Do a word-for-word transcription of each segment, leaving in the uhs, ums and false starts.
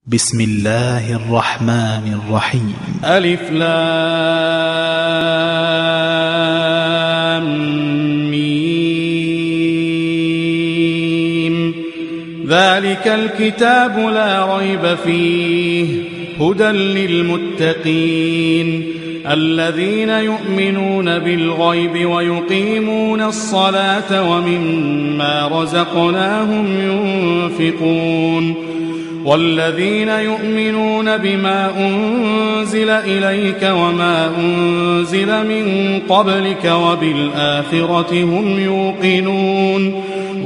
بسم الله الرحمن الرحيم. ألف لام ميم. ذلك الكتاب لا ريب فيه هدى للمتقين الذين يؤمنون بالغيب ويقيمون الصلاة ومما رزقناهم ينفقون والذين يؤمنون بما أنزل إليك وما أنزل من قبلك وبالآخرة هم يوقنون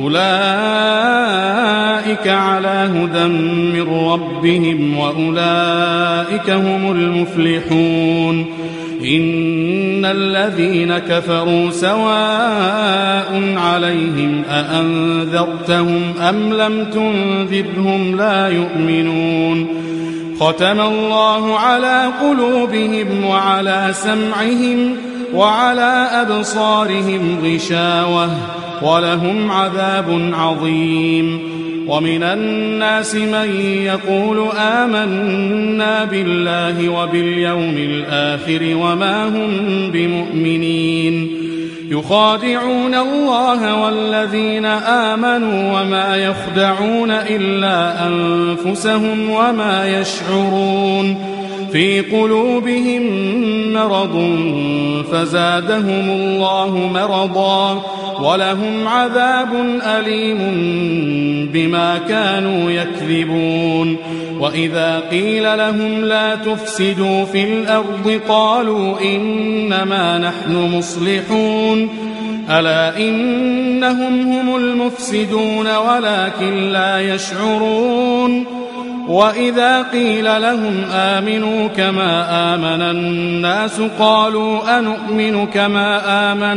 أولئك على هدى من ربهم وأولئك هم المفلحون. إن الذين كفروا سواء عليهم أأنذرتهم أم لم تنذرهم لا يؤمنون. ختم الله على قلوبهم وعلى سمعهم وعلى أبصارهم غشاوة ولهم عذاب عظيم. ومن الناس من يقول آمنا بالله وباليوم الآخر وما هم بمؤمنين يخادعون الله والذين آمنوا وما يخدعون إلا أنفسهم وما يشعرون. في قلوبهم مرض فزادهم الله مرضا ولهم عذاب أليم بما كانوا يكذبون. وإذا قيل لهم لا تفسدوا في الأرض قالوا إنما نحن مصلحون ألا إنهم هم المفسدون ولكن لا يشعرون. وإذا قيل لهم آمنوا كما آمن الناس قالوا أنؤمن كما آمن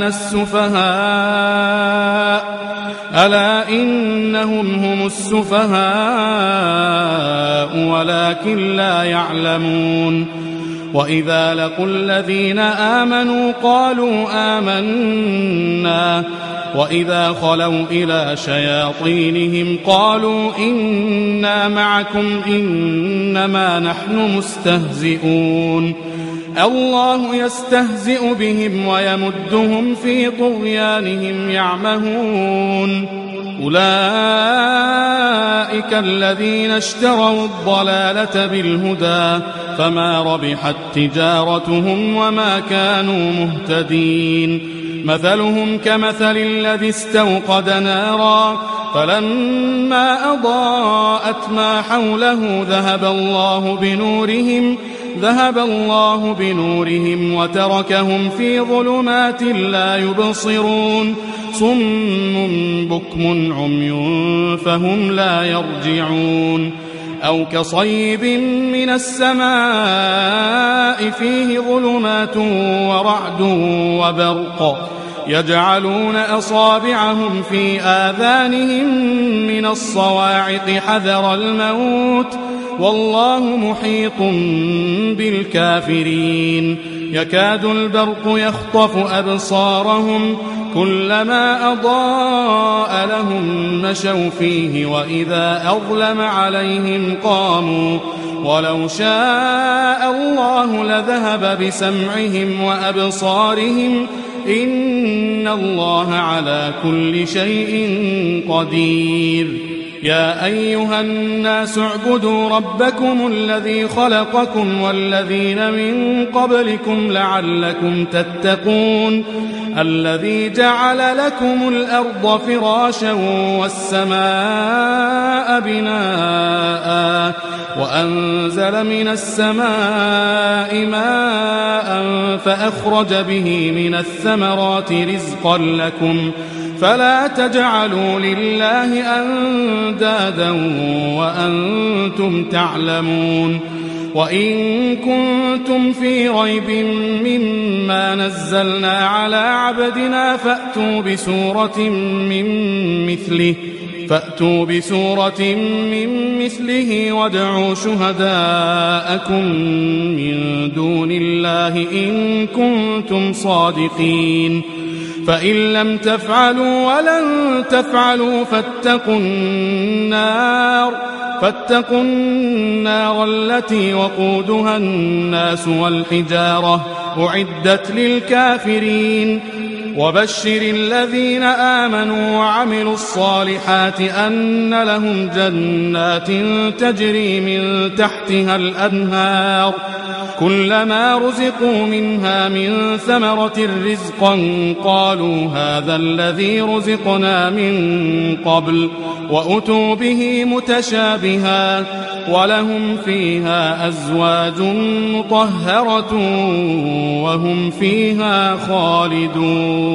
السفهاء ألا إنهم هم السفهاء ولكن لا يعلمون. وإذا لقوا الذين آمنوا قالوا آمنا وإذا خلوا إلى شياطينهم قالوا إنا معكم إنما نحن مستهزئون. الله يستهزئ بهم ويمدهم في طغيانهم يعمهون. أولئك الذين اشتروا الضلالة بالهدى فما ربحت تجارتهم وما كانوا مهتدين. مثلهم كمثل الذي استوقد نارا فلما أضاءت ما حوله ذهب الله بنورهم ذهب الله بنورهم وتركهم في ظلمات لا يبصرون صم بكم عمي فهم لا يرجعون. أو كصيب من السماء فيه ظلمات ورعد وبرق يجعلون أصابعهم في آذانهم من الصواعق حذر الموت والله محيط بالكافرين. يكاد البرق يخطف أبصارهم كلما أضاء لهم مشوا فيه وإذا أظلم عليهم قاموا ولو شاء الله لذهب بسمعهم وأبصارهم إن الله على كل شيء قدير. يا أيها الناس اعبدوا ربكم الذي خلقكم والذين من قبلكم لعلكم تتقون الذي جعل لكم الأرض فراشا والسماء بناء وأنزل من السماء ماء فأخرج به من الثمرات رزقا لكم فلا تجعلوا لله أندادا وأنتم تعلمون. وإن كنتم في ريب مما نزلنا على عبدنا فأتوا بسورة من مثله فأتوا بسورة من مثله وادعوا شهداءكم من دون الله إن كنتم صادقين. فإن لم تفعلوا ولن تفعلوا فاتقوا النار فاتقوا النار التي وقودها الناس والحجارة أعدت للكافرين وبشر الذين آمنوا وعملوا الصالحات أن لهم جنات تجري من تحتها الأنهار كلما رزقوا منها من ثمرة رزقا قالوا هذا الذي رزقنا من قبل وأتوا به متشابها ولهم فيها أزواج مطهرة وهم فيها خالدون.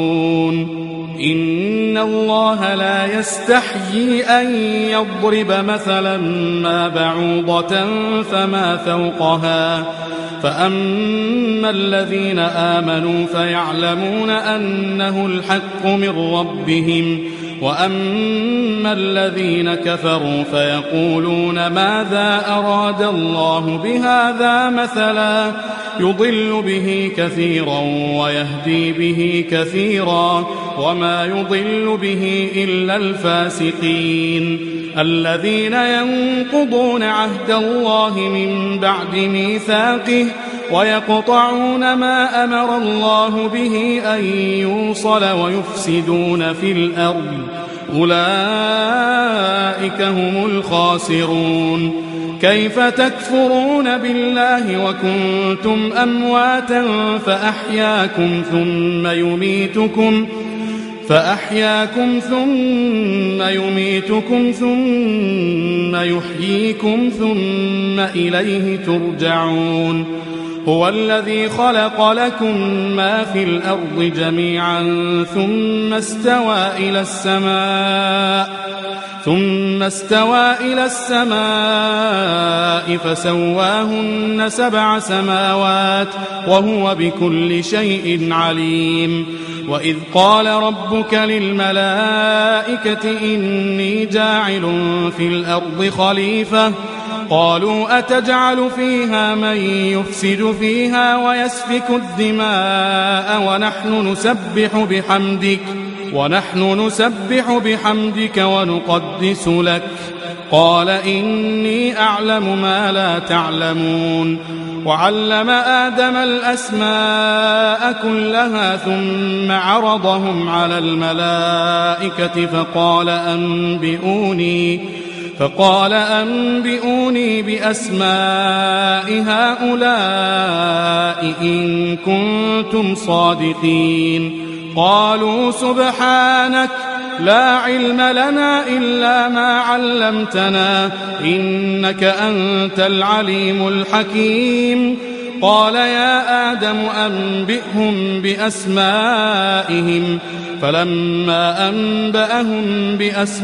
إن الله لا يستحيي أن يضرب مثلا ما بعوضة فما فوقها فأما الذين آمنوا فيعلمون أنه الحق من ربهم وأما الذين كفروا فيقولون ماذا أراد الله بهذا مثلا يضل به كثيرا ويهدي به كثيرا وما يضل به إلا الفاسقين الذين ينقضون عهد الله من بعد ميثاقه ويقطعون ما أمر الله به أن يوصل ويفسدون في الأرض أولئك هم الخاسرون. كيف تكفرون بالله وكنتم أمواتا فأحياكم ثم يميتكم فأحياكم ثم يميتكم ثم يحييكم ثم إليه ترجعون. هو الذي خلق لكم ما في الأرض جميعا ثم استوى إلى السماء ثم استوى إلى السماء فسواهن سبع سماوات وهو بكل شيء عليم. وإذ قال ربك للملائكة إني جاعل في الأرض خليفة قالوا أتجعل فيها من يفسد فيها ويسفك الدماء ونحن نسبح بحمدك ونحن نسبح بحمدك ونقدس لك قال إني أعلم ما لا تعلمون. وعلم آدم الأسماء كلها ثم عرضهم على الملائكة فقال أنبئوني فقال أنبئوني بأسماء هؤلاء إن كنتم صادقين. قالوا سبحانك لا علم لنا إلا ما علمتنا إنك أنت العليم الحكيم. قال يا آدم أنبئهم بأسمائهم فلما أنبأهم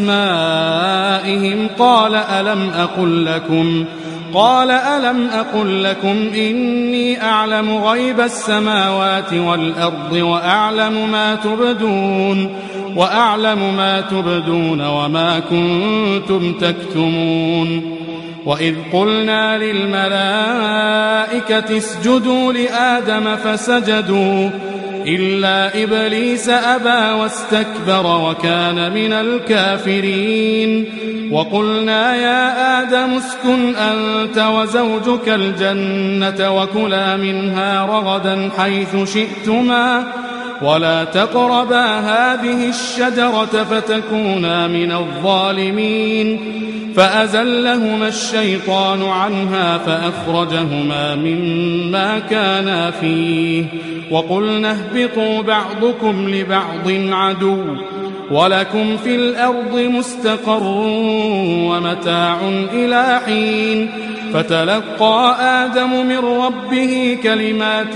بأسمائهم قال ألم أقل لكم قال ألم أقل لكم إني أعلم غيب السماوات والأرض وأعلم ما تبدون وأعلم ما تبدون وما كنتم تكتمون. وإذ قلنا للملائكة اسجدوا لآدم فسجدوا إلا إبليس أبى واستكبر وكان من الكافرين. وقلنا يا آدم اسكن أنت وزوجك الجنة وكلا منها رغدا حيث شئتما ولا تقربا هذه الشجرة فتكونا من الظالمين. فأزلهما الشيطان عنها فأخرجهما مما كانا فيه وقلنا اهبطوا بعضكم لبعض عدو ولكم في الأرض مستقر ومتاع إلى حين. فتلقى آدم من ربه كلمات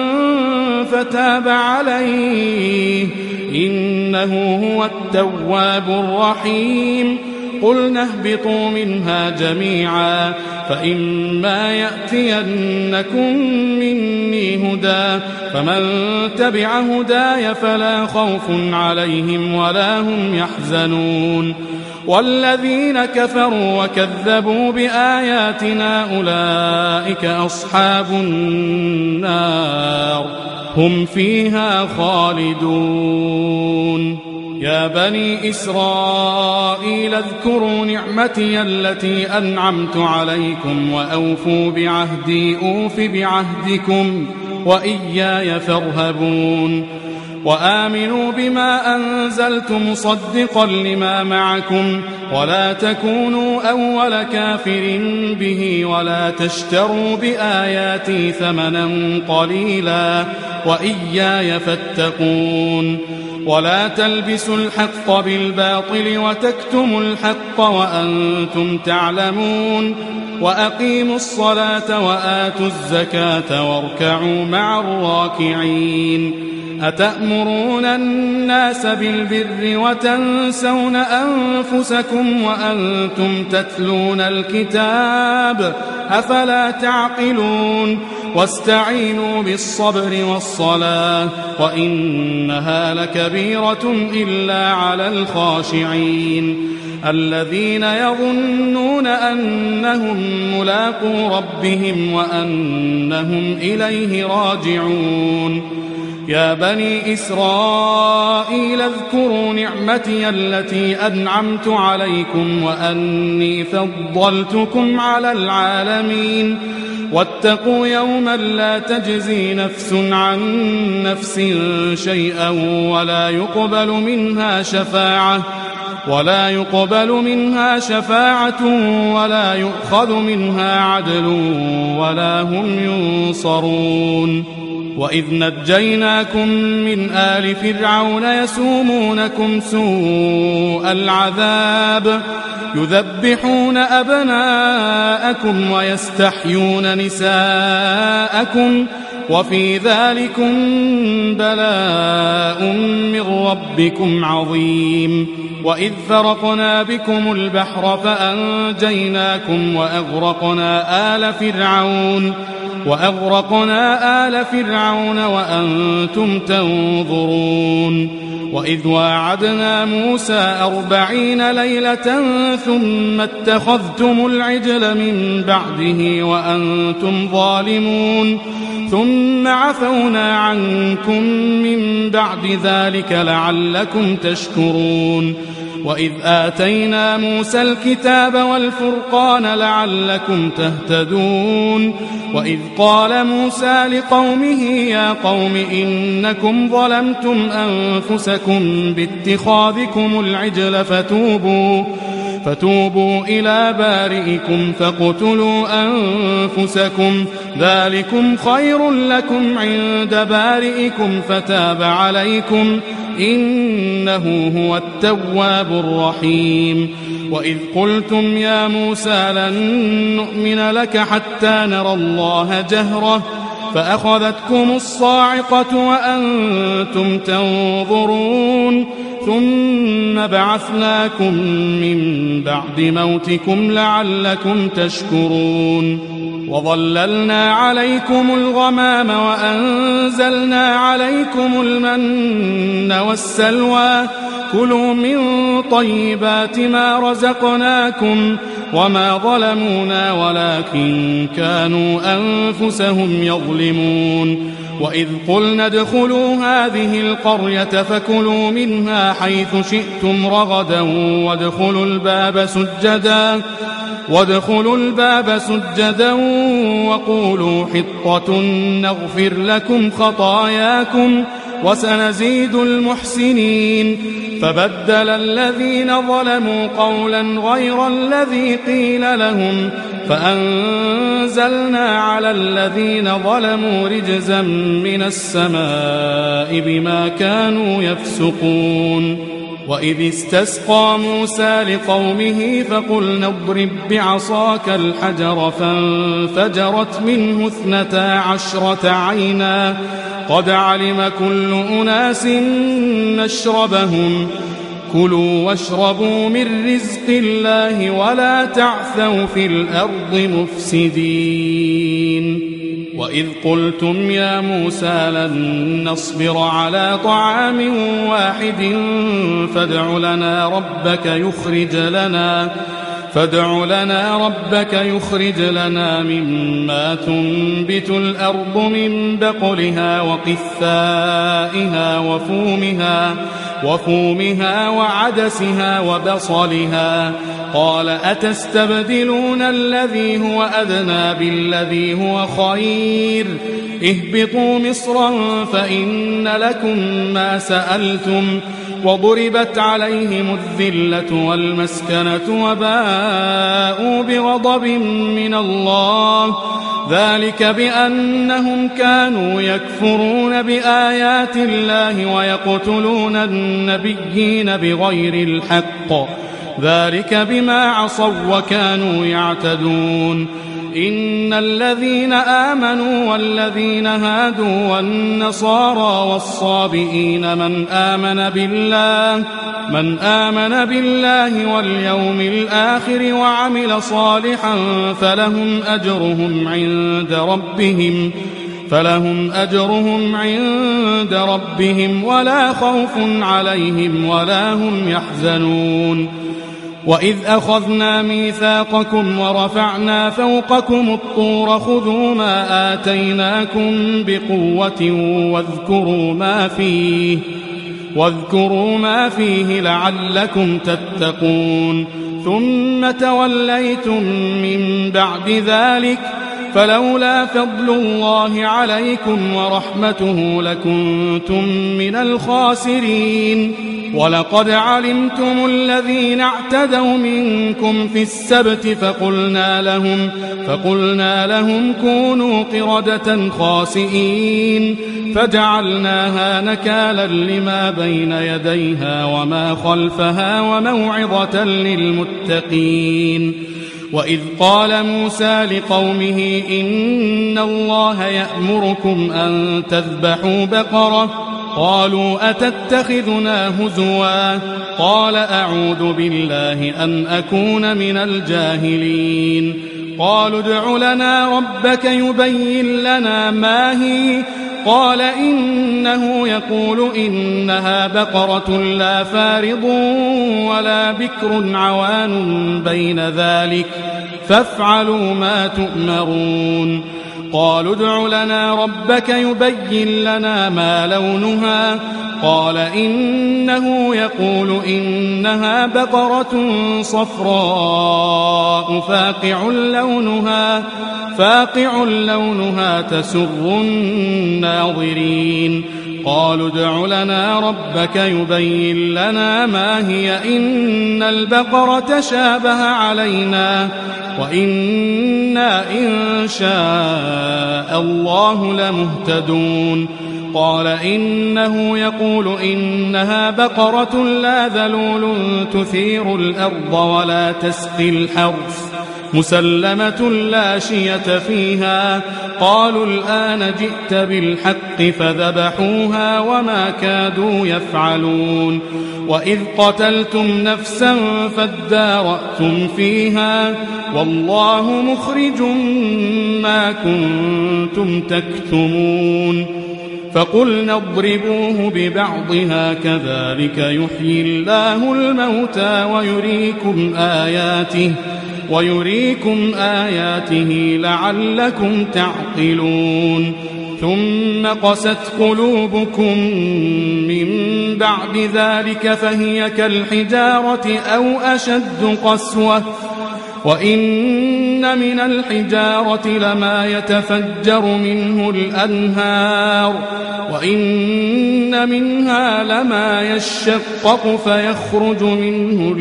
فتاب عليه إنه هو التواب الرحيم. قلنا اهبطوا منها جميعا فإما يأتينكم مني هدى فمن تبع هداي فلا خوف عليهم ولا هم يحزنون. والذين كفروا وكذبوا بآياتنا أولئك أصحاب النار هم فيها خالدون. يا بني إسرائيل اذكروا نعمتي التي أنعمت عليكم وأوفوا بعهدي أوف بعهدكم وإياي فارهبون وآمنوا بما أنزلت مصدقا لما معكم ولا تكونوا أول كافر به ولا تشتروا بآياتي ثمنا قليلا وإياي فاتقون ولا تلبسوا الحق بالباطل وتكتموا الحق وأنتم تعلمون وأقيموا الصلاة وآتوا الزكاة واركعوا مع الراكعين أتأمرون الناس بالبر وتنسون أنفسكم وأنتم تتلون الكتاب أفلا تعقلون واستعينوا بالصبر والصلاة وإنها لكبيرة إلا على الخاشعين الذين يظنون أنهم ملاقو ربهم وأنهم إليه راجعون يا بني إسرائيل اذكروا نعمتي التي أنعمت عليكم وأني فضلتكم على العالمين واتقوا يوما لا تجزي نفس عن نفس شيئا ولا يقبل منها شفاعة ولا يقبل منها شفاعة ولا يؤخذ منها عدل ولا هم ينصرون وإذ نجيناكم من آل فرعون يسومونكم سوء العذاب يذبحون أبناءكم ويستحيون نساءكم وفي ذلكم بلاء من ربكم عظيم وإذ فرقنا بكم البحر فأنجيناكم وأغرقنا آل فرعون وأغرقنا آل فرعون وأنتم تنظرون وإذ واعدنا موسى أربعين ليلة ثم اتخذتم العجل من بعده وأنتم ظالمون ثم عفونا عنكم من بعد ذلك لعلكم تشكرون وإذ آتينا موسى الكتاب والفرقان لعلكم تهتدون وإذ قال موسى لقومه يا قوم إنكم ظلمتم أنفسكم باتخاذكم العجل فتوبوا فتوبوا إلى بارئكم فاقتلوا أنفسكم ذلكم خير لكم عند بارئكم فتاب عليكم إنه هو التواب الرحيم وإذ قلتم يا موسى لن نؤمن لك حتى نرى الله جهرة فأخذتكم الصاعقة وأنتم تنظرون ثم بعثناكم من بعد موتكم لعلكم تشكرون وظللنا عليكم الغمام وأنزلنا عليكم المن والسلوى كلوا من طيبات ما رزقناكم وما ظلمونا ولكن كانوا أنفسهم يظلمون وإذ قلنا ادخلوا هذه القرية فكلوا منها حيث شئتم رغدا وادخلوا الباب سجدا وادخلوا الباب سجدا وقولوا حطة نغفر لكم خطاياكم وسنزيد المحسنين فبدل الذين ظلموا قولا غير الذي قيل لهم فأنزلنا على الذين ظلموا رجزا من السماء بما كانوا يفسقون وإذ استسقى موسى لقومه فقلنا اضرب بعصاك الحجر فانفجرت منه اثنتا عشرة عينا قد علم كل أناس مشربهم كلوا واشربوا من رزق الله ولا تعثوا في الأرض مفسدين وإذ قلتم يا موسى لن نصبر على طعام واحد فادع لنا ربك يخرج لنا فادع لنا ربك يخرج لنا مما تنبت الأرض من بقلها وقثائها وفومها وفومها وعدسها وبصلها. قال أتستبدلون الذي هو أدنى بالذي هو خير؟ اهبطوا مصرا فإن لكم ما سألتم وضربت عليهم الذلة والمسكنة وباءوا بغضب من الله ذلك بأنهم كانوا يكفرون بآيات الله ويقتلون النبيين بغير الحق ذلك بما عصوا وكانوا يعتدون. إن الذين آمنوا والذين هادوا والنصارى والصابئين من آمن بالله من آمن بالله واليوم الآخر وعمل صالحا فلهم أجرهم عند ربهم فلهم أجرهم عند ربهم ولا خوف عليهم ولا هم يحزنون. وإذ أخذنا ميثاقكم ورفعنا فوقكم الطور خذوا ما آتيناكم بقوة واذكروا ما فيه واذكروا ما فيه لعلكم تتقون. ثم توليتم من بعد ذلك فلولا فضل الله عليكم ورحمته لكنتم من الخاسرين. ولقد علمتم الذين اعتدوا منكم في السبت فقلنا لهم فقلنا لهم كونوا قردة خاسئين فجعلناها نكالا لما بين يديها وما خلفها وموعظة للمتقين. وإذ قال موسى لقومه إن الله يأمركم أن تذبحوا بقرة قالوا أتتخذنا هزوا قال أعوذ بالله أن أكون من الجاهلين. قالوا ادع لنا ربك يبين لنا ما هي قال إنه يقول إنها بقرة لا فارض ولا بكر عوان بين ذلك فافعلوا ما تؤمرون. قالوا ادع لنا ربك يبين لنا ما لونها قال إنه يقول إنها بقرة صفراء فاقع لونها فاقع لونها تسر الناظرين. قالوا ادع لنا ربك يبين لنا ما هي إن البقرة شابه علينا وإنا إن شاء الله لمهتدون. قال إنه يقول إنها بقرة لا ذلول تثير الأرض ولا تسقي الحرث مسلمة لا شية فيها. قالوا الآن جئت بالحق فذبحوها وما كادوا يفعلون. وإذ قتلتم نفسا فادارأتم فيها والله مخرج ما كنتم تكتمون. فقلنا اضربوه ببعضها كذلك يحيي الله الموتى ويريكم آياته ويريكم آياته لعلكم تعقلون. ثم قست قلوبكم من بعد ذلك فهي كالحجارة أو أشد قسوة وإن من الحجارة لما يتفجر منه الأنهار وإن منها لما يشقق فيخرج منه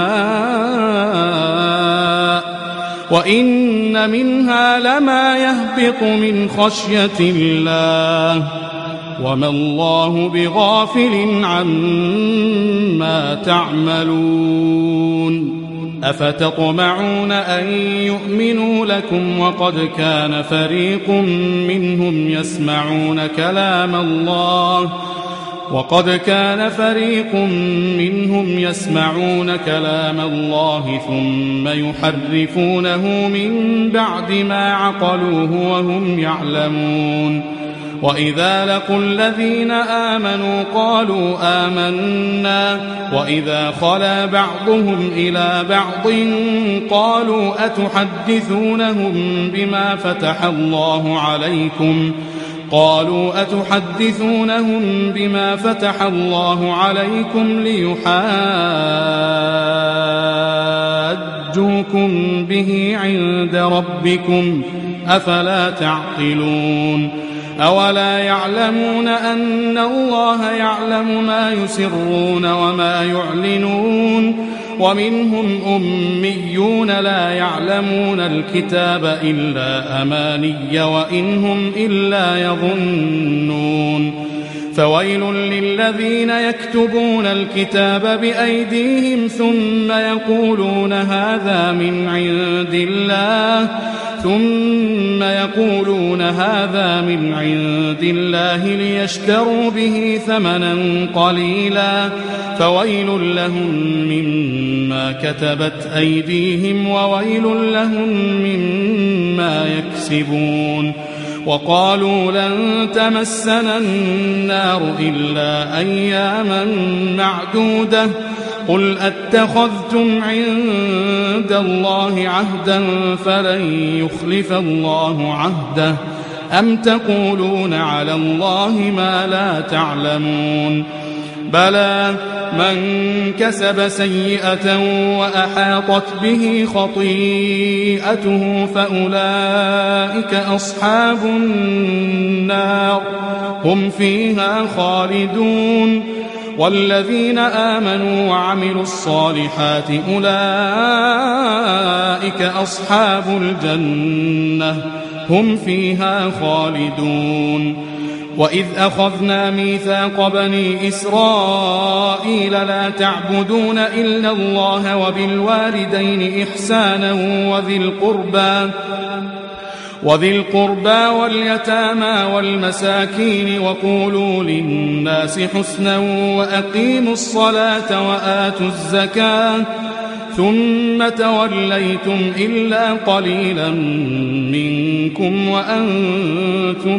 الماء وإن منها لما يهبط من خشية الله وما الله بغافل عما تعملون. أفتطمعون أن يؤمنوا لكم وقد كان فريق منهم يسمعون كلام الله وقد كان فريق منهم يسمعون كلام الله ثم يحرفونه من بعد ما عقلوه وهم يعلمون. وإذا لقوا الذين آمنوا قالوا آمنا وإذا خلا بعضهم إلى بعض قالوا أتحدثونهم بما فتح الله عليكم قالوا أتحدثونهم بما فتح الله عليكم ليحاجوكم به عند ربكم أفلا تعقلون أولا يعلمون أن الله يعلم ما يسرون وما يعلنون ومنهم أميون لا يعلمون الكتاب إلا أماني وإن هم إلا يظنون فويل للذين يكتبون الكتاب بأيديهم ثم يقولون هذا من عند الله ثم يقولون هذا من عند الله ليشتروا به ثمنا قليلا فويل لهم مما كتبت أيديهم وويل لهم مما يكسبون وقالوا لن تمسنا النار إلا أياما معدودة قل أتخذتم عند الله عهدا فلن يخلف الله عهده أم تقولون على الله ما لا تعلمون بلى من كسب سيئة وأحاطت به خطيئته فأولئك أصحاب النار هم فيها خالدون والذين آمنوا وعملوا الصالحات أولئك أصحاب الجنة هم فيها خالدون وإذ أخذنا ميثاق بني إسرائيل لا تعبدون إلا الله وبالوالدين إحسانا وذي القربى وذي القربى واليتامى والمساكين وقولوا للناس حسنا وأقيموا الصلاة وآتوا الزكاة ثم توليتم إلا قليلا منكم وأنتم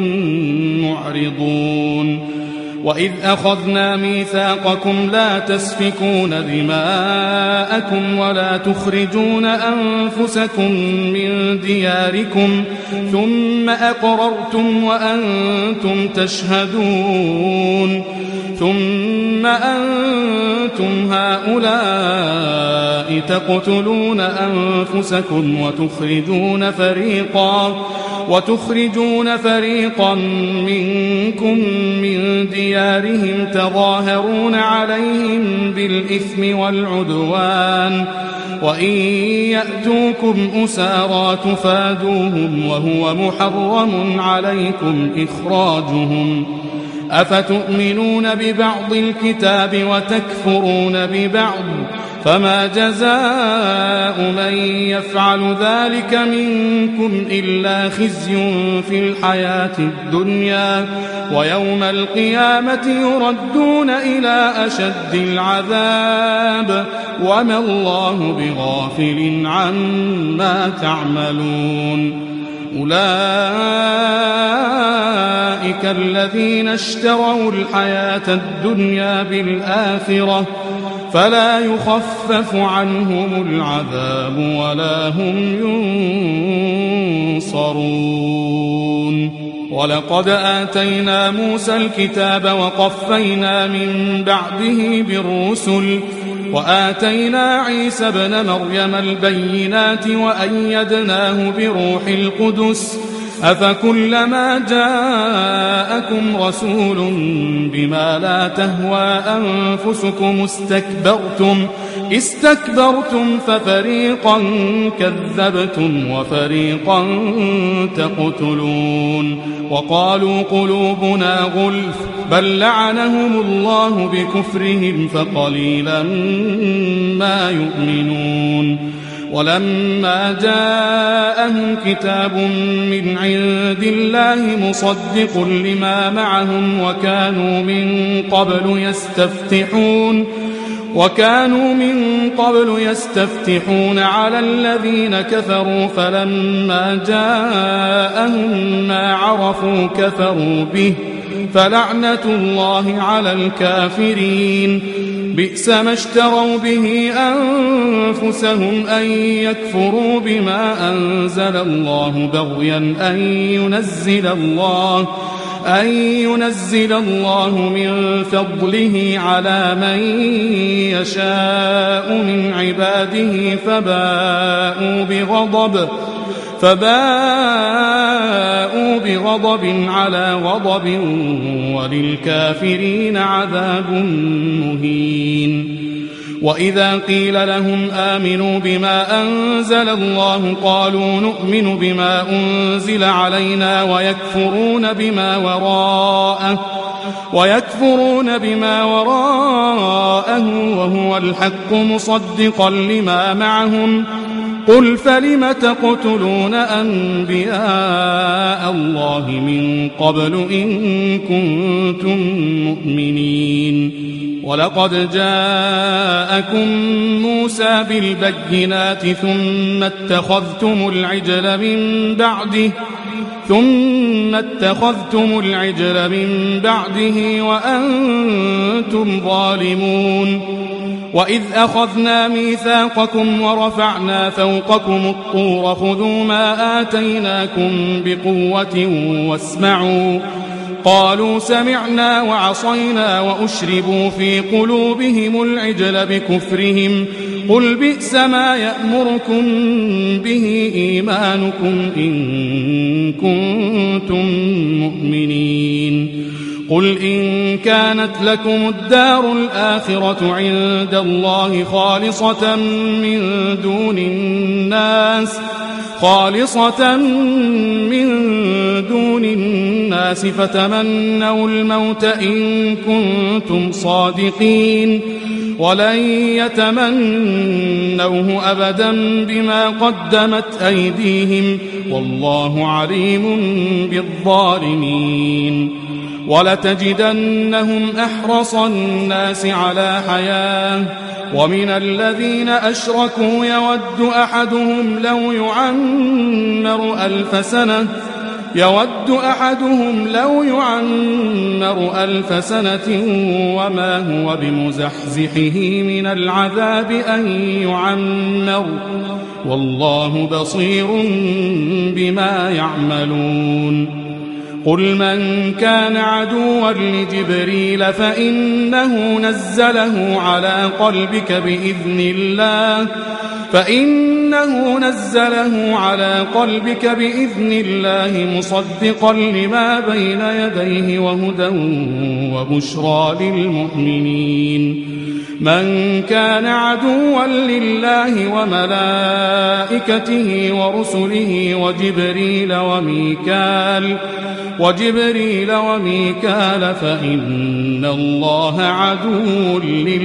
معرضون وإذ أخذنا ميثاقكم لا تسفكون دماءكم ولا تخرجون أنفسكم من دياركم ثم أقررتم وأنتم تشهدون ثم أنتم هؤلاء تقتلون أنفسكم وتخرجون فريقا وتخرجون فريقا منكم من ديارهم تظاهرون عليهم بالإثم والعدوان وإن يأتوكم أسارى تفادوهم وهو محرم عليكم إخراجهم أفتؤمنون ببعض الكتاب وتكفرون ببعض فما جزاء من يفعل ذلك منكم إلا خزي في الحياة الدنيا ويوم القيامة يردون إلى أشد العذاب وما الله بغافل عما تعملون أولئك الذين اشتروا الحياة الدنيا بالآخرة فلا يخفف عنهم العذاب ولا هم ينصرون ولقد آتينا موسى الكتاب وقفينا من بعده بالرسل وآتينا عيسى ابن مريم البينات وأيدناه بروح القدس أفكلما جاءكم رسول بما لا تهوى أنفسكم استكبرتم استكبرتم ففريقا كذبتم وفريقا تقتلون وقالوا قلوبنا غلف بل لعنهم الله بكفرهم فقليلا ما يؤمنون ولما جاءهم كتاب من عند الله مصدق لما معهم وكانوا من قبل يستفتحون وكانوا من قبل يستفتحون على الذين كفروا فلما جاءهم ما عرفوا كفروا به فلعنة الله على الكافرين بئس ما اشتروا به أنفسهم أن يكفروا بما أنزل الله بغيا أن ينزل الله أن ينزل الله من فضله على من يشاء من عباده فباءوا بغضب فباءوا بغضب على غضب وللكافرين عذاب مهين. وإذا قيل لهم آمنوا بما أنزل الله قالوا نؤمن بما أنزل علينا ويكفرون بما وراءه ويكفرون بما وراءه وهو الحق مصدقا لما معهم قل فلم تقتلون أنبياء الله من قبل إن كنتم مؤمنين. ولقد جاءكم موسى بالبينات ثم اتخذتم العجل من بعده ثم اتخذتم العجل من بعده وأنتم ظالمون. وإذ أخذنا ميثاقكم ورفعنا فوقكم الطور خذوا ما آتيناكم بقوة واسمعوا قالوا سمعنا وعصينا وأشربوا في قلوبهم العجل بكفرهم قل بئس ما يأمركم به إيمانكم إن كنتم مؤمنين. قل إن كانت لكم الدار الآخرة عند الله خالصة من دون الناس خالصة من دون الناس فتمنوا الموت إن كنتم صادقين ولن يتمنوه أبدا بما قدمت أيديهم والله عليم بالظالمين. ولتجدنهم أحرص الناس على حياة ومن الذين أشركوا يود أحدهم لو يعمر ألف سنة يود أحدهم لو يعمر ألف سنة وما هو بمزحزحه من العذاب أن يعمر والله بصير بما يعملون. قل من كان عدوا لجبريل فإنه نزله على قلبك بإذن الله فإنه نزله على قلبك بإذن الله مصدقا لما بين يديه وهدى وبشرى للمؤمنين. من كان عدوا لله وملائكته ورسله وجبريل وميكال وجبريل وميكال فإن الله عدو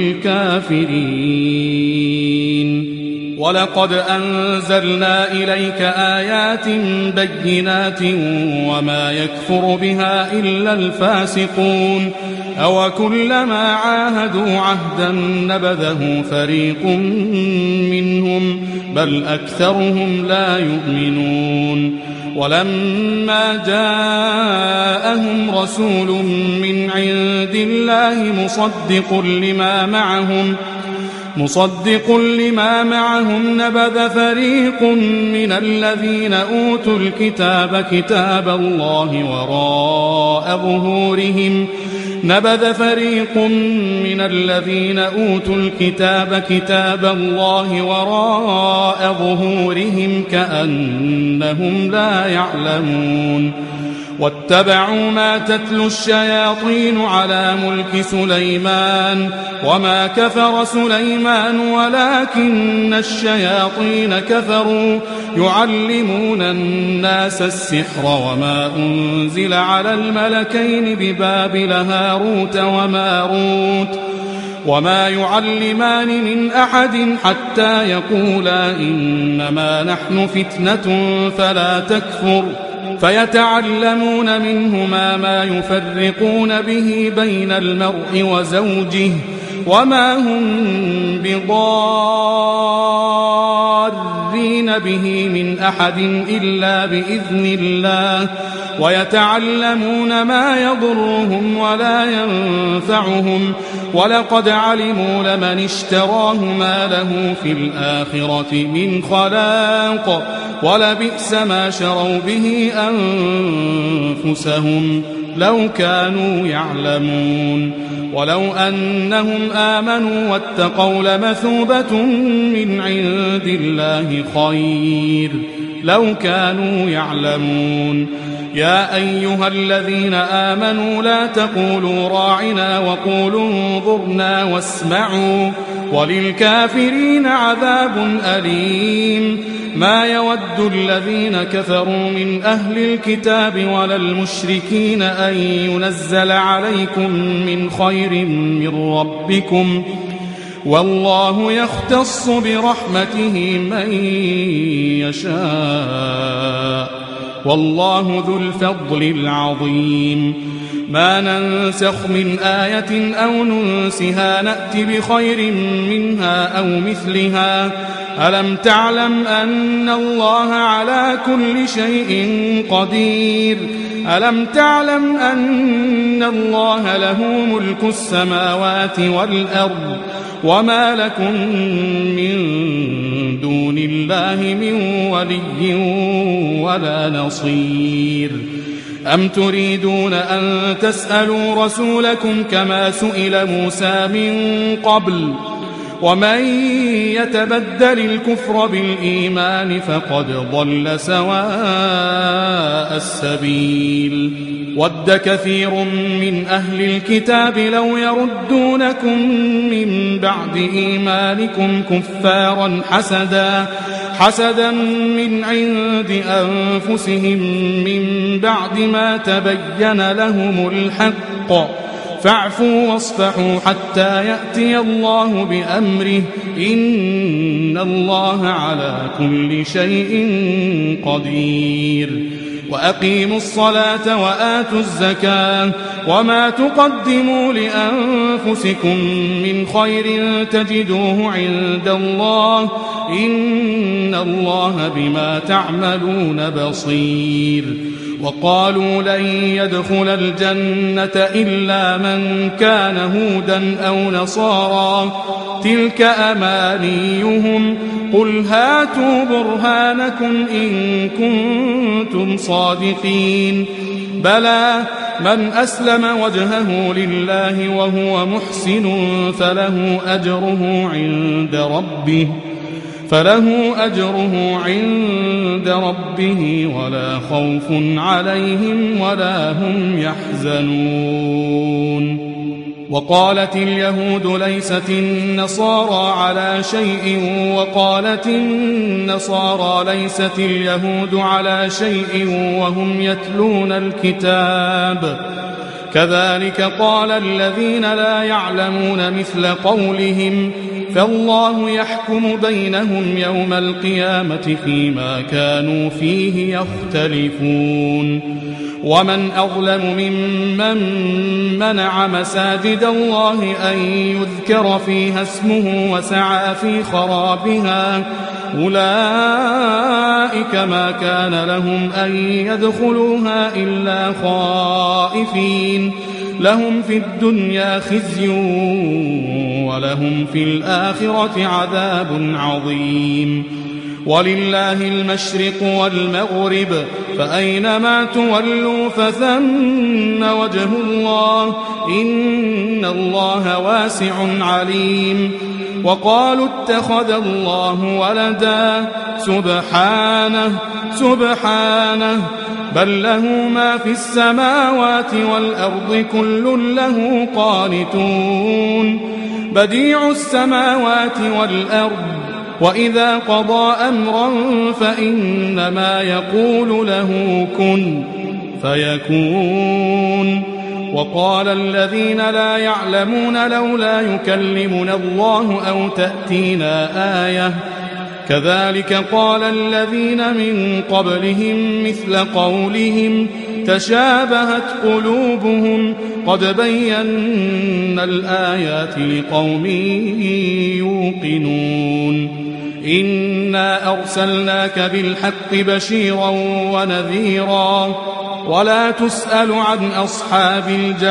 للكافرين. ولقد أنزلنا إليك آيات بينات وما يكفر بها إلا الفاسقون أو كلما عاهدوا عهدا نبذه فريق منهم بل أكثرهم لا يؤمنون. ولما جاءهم رسول من عند الله مصدق لما معهم مصدق لما معهم نبذ فريق من الذين أوتوا الكتاب كتاب الله وراء ظهورهم نبذ فريق من الذين أوتوا الكتاب كتاب الله وراء ظهورهم كأنهم لا يعلمون. واتبعوا ما تتلو الشياطين على ملك سليمان وما كفر سليمان ولكن الشياطين كفروا يعلمون الناس السحر وما أنزل على الملكين ببابل هاروت وماروت وما يعلمان من أحد حتى يقولا إنما نحن فتنة فلا تكفر فيتعلمون منهما ما يفرقون به بين المرء وزوجه وما هم بضارين به من أحد إلا بإذن الله ويتعلمون ما يضرهم ولا ينفعهم ولقد علموا لمن اشتراه ما له في الآخرة من خلاق ولبئس ما شروا به أنفسهم لو كانوا يعلمون ولو أنهم آمنوا واتقوا لمثوبة من عند الله خير لو كانوا يعلمون يا أيها الذين آمنوا لا تقولوا راعنا وقولوا انظرنا واسمعوا وللكافرين عذاب أليم ما يود الذين كفروا من أهل الكتاب ولا المشركين أن ينزل عليكم من خير من ربكم والله يختص برحمته من يشاء والله ذو الفضل العظيم ما ننسخ من آية أو ننسها نأت بخير منها أو مثلها ألم تعلم أن الله على كل شيء قدير ألم تعلم أن الله له ملك السماوات والأرض وما لكم من دون الله من ولي ولا نصير أم تريدون أن تسألوا رسولكم كما سئل موسى من قبل ومن يتبدل الكفر بالإيمان فقد ضل سواء السبيل ود كثير من أهل الكتاب لو يردونكم من بعد إيمانكم كفارا حسدا حسدا من عند أنفسهم من بعد ما تبين لهم الحق فاعفوا واصفحوا حتى يأتي الله بأمره إن الله على كل شيء قدير وأقيموا الصلاة وآتوا الزكاة وما تقدموا لأنفسكم من خير تجدوه عند الله إن الله بما تعملون بصير وقالوا لن يدخل الجنة إلا من كان هودا أو نصارى تلك أمانيهم قل هاتوا برهانكم إن كنتم صادقين بلى من أسلم وجهه لله وهو محسن فله أجره عند ربه فله أجره عند ربه ولا خوف عليهم ولا هم يحزنون وقالت اليهود ليست النصارى على شيء وقالت النصارى ليست اليهود على شيء وهم يتلون الكتاب كذلك قال الذين لا يعلمون مثل قولهم فالله يحكم بينهم يوم القيامة فيما كانوا فيه يختلفون ومن أظلم ممن منع مساجد الله أن يذكر فيها اسمه وسعى في خرابها أولئك ما كان لهم أن يدخلوها إلا خائفين لهم في الدنيا خزي ولهم في الآخرة عذاب عظيم ولله المشرق والمغرب فأينما تولوا فثم وجه الله إن الله واسع عليم وقالوا اتخذ الله ولدا سبحانه سبحانه بل له ما في السماوات والأرض كل له قانتون بديع السماوات والأرض وإذا قضى أمرا فإنما يقول له كن فيكون وقال الذين لا يعلمون لولا يكلمنا الله أو تأتينا آية كذلك قال الذين من قبلهم مثل قولهم تشابهت قلوبهم قد بينا الآيات لقوم يوقنون إنا أرسلناك بالحق بشيرا ونذيرا ولا تسأل عن أصحاب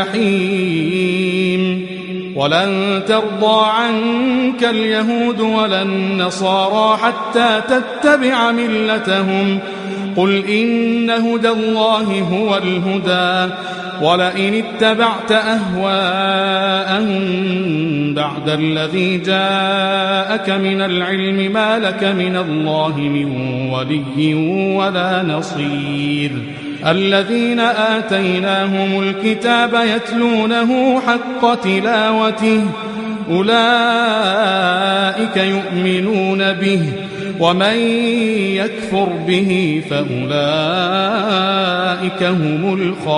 الجحيم ولن ترضى عنك اليهود ولا النصارى حتى تتبع ملتهم قل إن هدى الله هو الهدى ولئن اتبعت أهواءهم بعد الذي جاءك من العلم ما لك من الله من ولي ولا نصير الذين آتيناهم الكتاب يتلونه حق تلاوته أولئك يؤمنون به ومن يكفر به فأولئك هم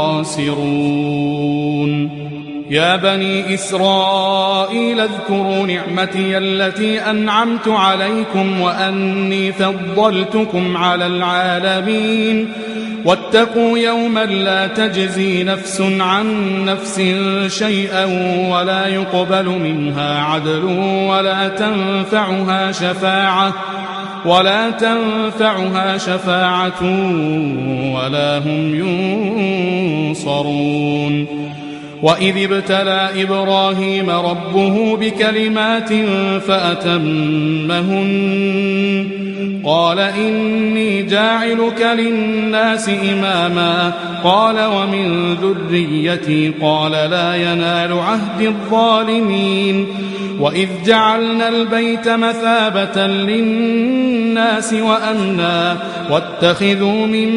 الخاسرون يا بني إسرائيل اذكروا نعمتي التي أنعمت عليكم وأني فضلتكم على العالمين واتقوا يوما لا تجزي نفس عن نفس شيئا ولا يقبل منها عدل ولا تنفعها شفاعة ولا تنفعها شفاعة ولا هم ينصرون وإذ ابتلى إبراهيم ربه بكلمات فأتمهن قال إني جاعلك للناس إماما قال ومن ذريتي قال لا ينال عهد الظالمين وإذ جعلنا البيت مثابة للناس وأمنا واتخذوا من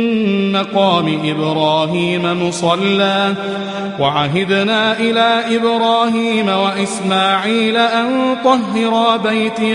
مقام إبراهيم مصلى وعهدنا إلى إبراهيم وإسماعيل أن طهرا بيتي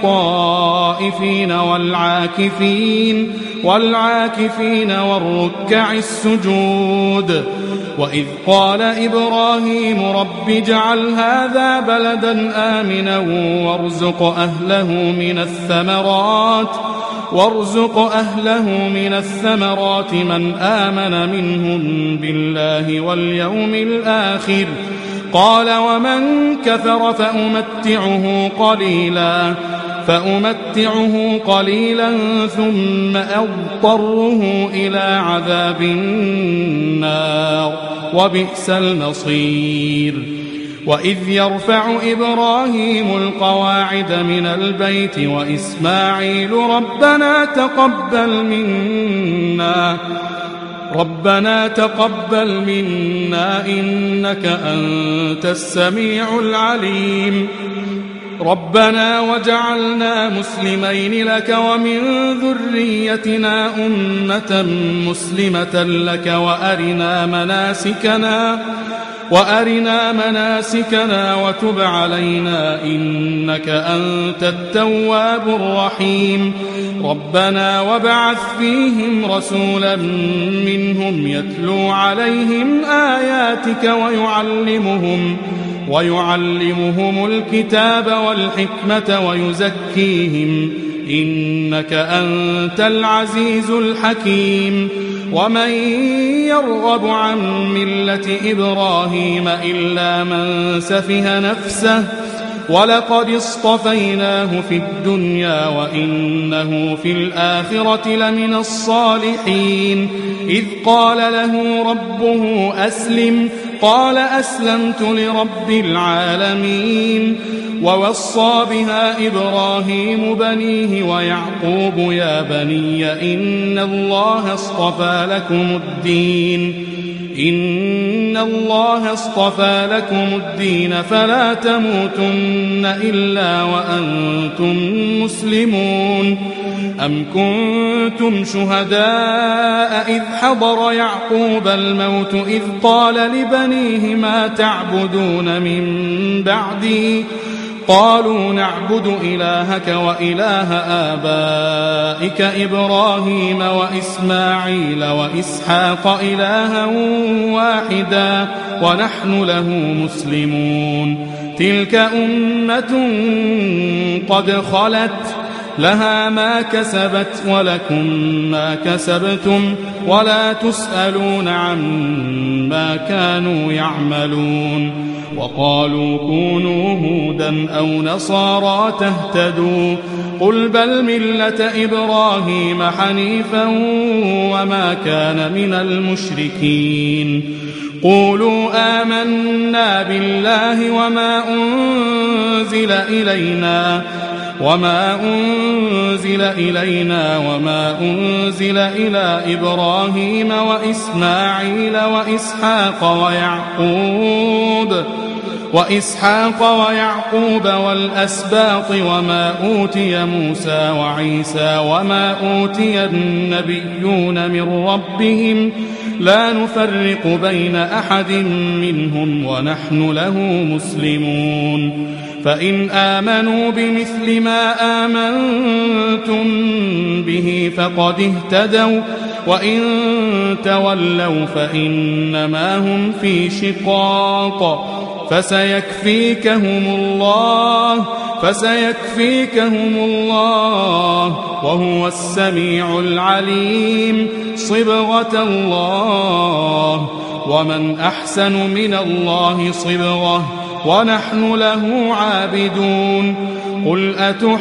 للطائفين والعاكفين والعاكفين والركع السجود وإذ قال إبراهيم رب اجعل هذا بلدا آمنا وارزق أهله من الثمرات وارزق أهله من الثمرات من آمن منهم بالله واليوم الآخر قال ومن كفر فأمتعه قليلا فأمتعه قليلا ثم أضطره إلى عذاب النار وبئس المصير وإذ يرفع إبراهيم القواعد من البيت وإسماعيل ربنا تقبل منا ربنا تقبل منا إنك أنت السميع العليم ربنا وجعلنا مسلمين لك ومن ذريتنا أمة مسلمة لك وأرنا مناسكنا وأرنا مناسكنا وتب علينا إنك أنت التواب الرحيم ربنا وابعث فيهم رسولا منهم يتلو عليهم آياتك ويعلمهم ويعلمهم الكتاب والحكمة ويزكيهم إنك أنت العزيز الحكيم ومن يرغب عن ملة إبراهيم إلا من سفه نفسه ولقد اصطفيناه في الدنيا وإنه في الآخرة لمن الصالحين إذ قال له ربه أسلم قال أسلمت لرب العالمين ووصى بها إبراهيم بنيه ويعقوب يا بني إن الله اصطفى لكم الدين إن الله اصطفى لكم الدين فلا تموتن إلا وأنتم مسلمون أم كنتم شهداء إذ حضر يعقوب الموت إذ قال لبنيه ما تعبدون من بعدي قالوا نعبد إلهك وإله آبائك إبراهيم وإسماعيل وإسحاق إلها واحدا ونحن له مسلمون تلك أمة قد خلت لها ما كسبت ولكم ما كسبتم ولا تسألون عما كانوا يعملون وقالوا كونوا هودا أو نصارى تهتدوا قل بل ملة إبراهيم حنيفا وما كان من المشركين قولوا آمنا بالله وما أنزل إلينا وما أنزل إلينا وما أنزل إلى إبراهيم وإسماعيل وإسحاق ويعقوب وإسحاق ويعقوب والأسباط وما أوتي موسى وعيسى وما أوتي النبيون من ربهم لا نفرق بين أحد منهم ونحن له مسلمون فإن آمنوا بمثل ما آمنتم به فقد اهتدوا وإن تولوا فإنما هم في شقاق فسيكفيكهم الله فسيكفيكهم الله وهو السميع العليم صبغة الله ومن أحسن من الله صبغة ونحن له عابدون قل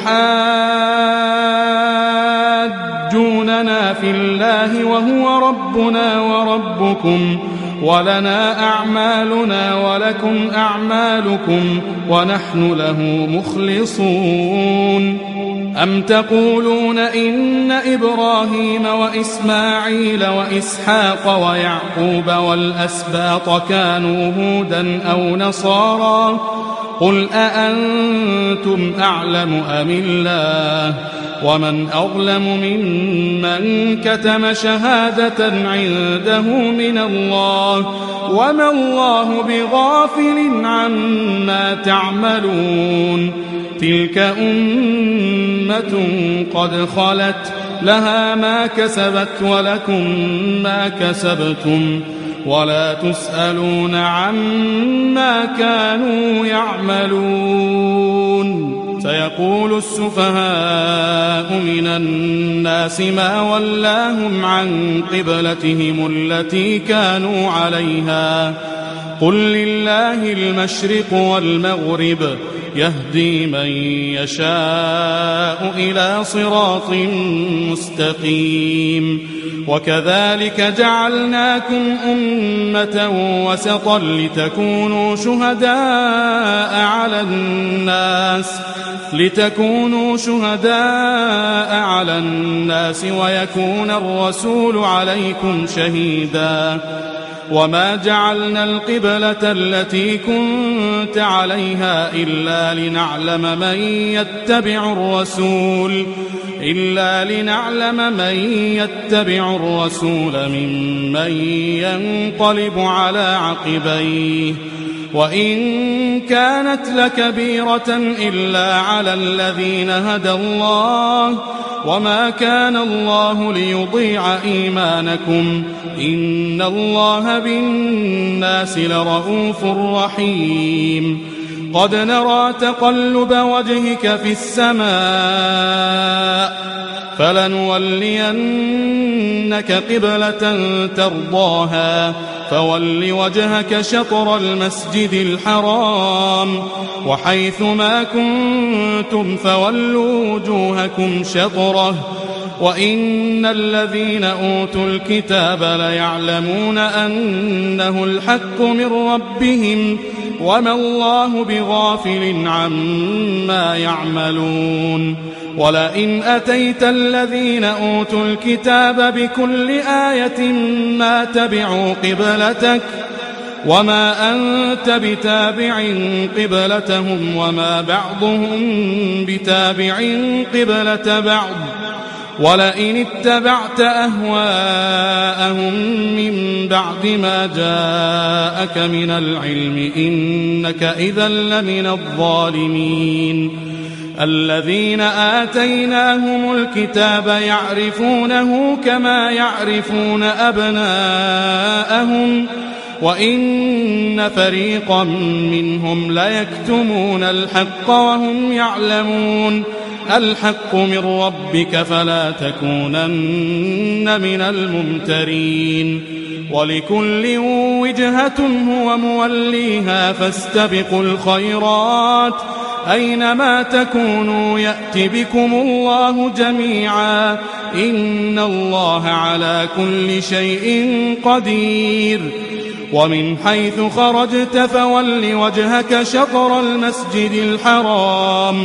أتحاجوننا في الله وهو ربنا وربكم ولنا أعمالنا ولكم أعمالكم ونحن له مخلصون أم تقولون إن إبراهيم وإسماعيل وإسحاق ويعقوب والأسباط كانوا هودا أو نصارى قل أأنتم أعلم أم الله ومن أظلم ممن كتم شهادة عنده من الله وما الله بغافل عما تعملون تلك أمة قد خلت لها ما كسبت ولكم ما كسبتم ولا تسألون عما كانوا يعملون سيقول السفهاء من الناس ما ولاهم عن قبلتهم التي كانوا عليها قل لله المشرق والمغرب يهدي من يشاء إلى صراط مستقيم وكذلك جعلناكم أمة وسطا لتكونوا شهداء على الناس لتكونوا شهداء على الناس ويكون الرسول عليكم شهيدا وما جعلنا القبلة التي كنت عليها إلا لنعلم من يتبع الرسول إلا لنعلم من يتبع الرسول ممن ينقلب على عقبيه وإن كانت لكبيرة إلا على الذين هدى الله وما كان الله ليضيع إيمانكم إن الله بالناس لرؤوف رحيم قد نرى تقلب وجهك في السماء فلنولينك قبلة ترضاها فول وجهك شطر المسجد الحرام وحيث ما كنتم فولوا وجوهكم شطره وإن الذين أوتوا الكتاب ليعلمون أنه الحق من ربهم وما الله بغافل عما يعملون ولئن أتيت الذين أوتوا الكتاب بكل آية ما تبعوا قبلتك وما أنت بتابع قبلتهم وما بعضهم بتابع قبلة بعض ولئن اتبعت أهواءهم من بعد ما جاءك من العلم إنك إذا لمن الظالمين الذين آتيناهم الكتاب يعرفونه كما يعرفون أبناءهم وإن فريقا منهم ليكتمون الحق وهم يعلمون الحق من ربك فلا تكونن من الممترين ولكل وجهة هو موليها فاستبقوا الخيرات أينما تكونوا يأت بكم الله جميعا إن الله على كل شيء قدير ومن حيث خرجت فول وجهك شطر المسجد الحرام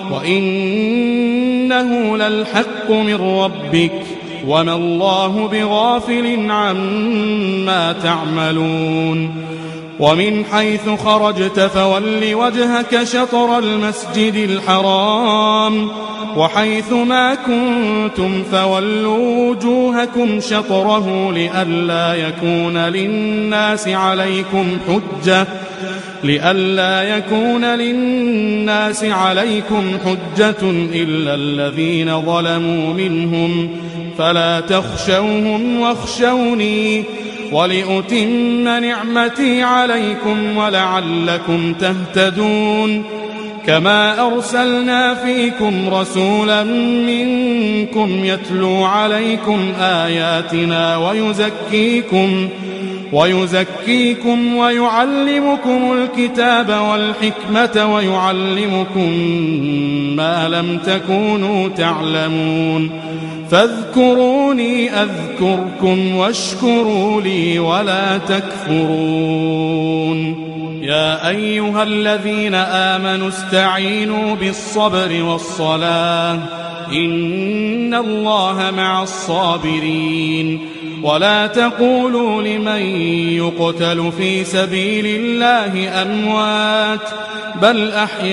وإنه للحق من ربك وما الله بغافل عما تعملون ومن حيث خرجت فول وجهك شطر المسجد الحرام وحيث ما كنتم فولوا وجوهكم شطره لئلا يكون للناس عليكم حجة لئلا يكون للناس عليكم حجة إلا الذين ظلموا منهم فلا تخشوهم واخشوني ولأتم نعمتي عليكم ولعلكم تهتدون كما أرسلنا فيكم رسولا منكم يتلو عليكم آياتنا ويزكيكم ويزكيكم ويعلمكم الكتاب والحكمة ويعلمكم ما لم تكونوا تعلمون فاذكروني أذكركم واشكروا لي ولا تكفرون يا أيها الذين آمنوا استعينوا بالصبر والصلاة إن الله مع الصابرين ولا تقولوا لمن يقتل في سبيل الله أموات بل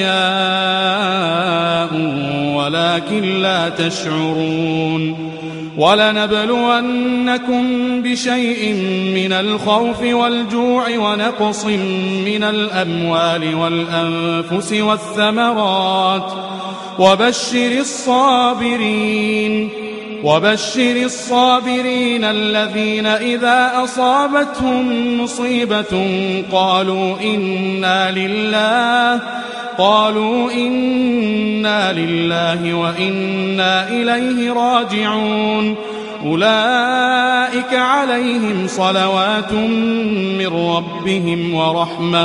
أحياء ولكن لا تشعرون ولنبلونكم بشيء من الخوف والجوع ونقص من الأموال والأنفس والثمرات وبشر الصابرين وبشر الصابرين الذين إذا أصابتهم مصيبة قالوا إنا لله قالوا إنا لله وإنا إليه راجعون أولئك عليهم صلوات من ربهم ورحمة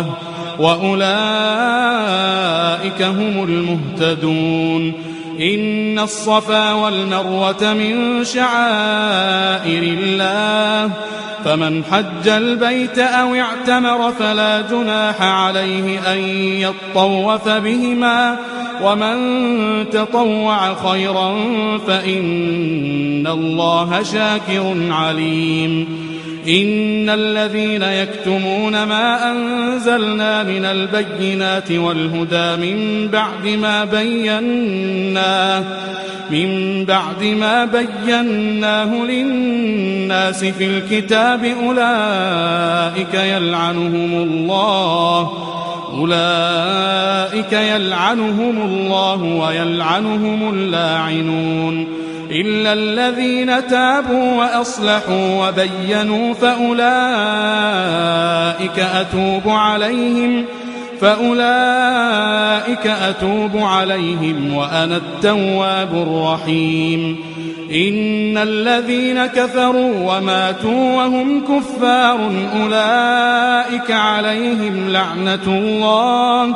وأولئك هم المهتدون إن الصفا والمروة من شعائر الله فمن حج البيت أو اعتمر فلا جناح عليه أن يطوف بهما ومن تطوع خيرا فإن الله شاكر عليم إن الذين يكتمون ما أنزلنا من البينات والهدى من بعد ما بيناه من بعد ما بيناه للناس في الكتاب أولئك يلعنهم الله أولئك يلعنهم الله ويلعنهم اللاعنون إلا الذين تابوا وأصلحوا وبينوا فأولئك أتوب عليهم فأولئك أتوب عليهم وأنا التواب الرحيم إن الذين كفروا وماتوا وهم كفار أولئك عليهم لعنة الله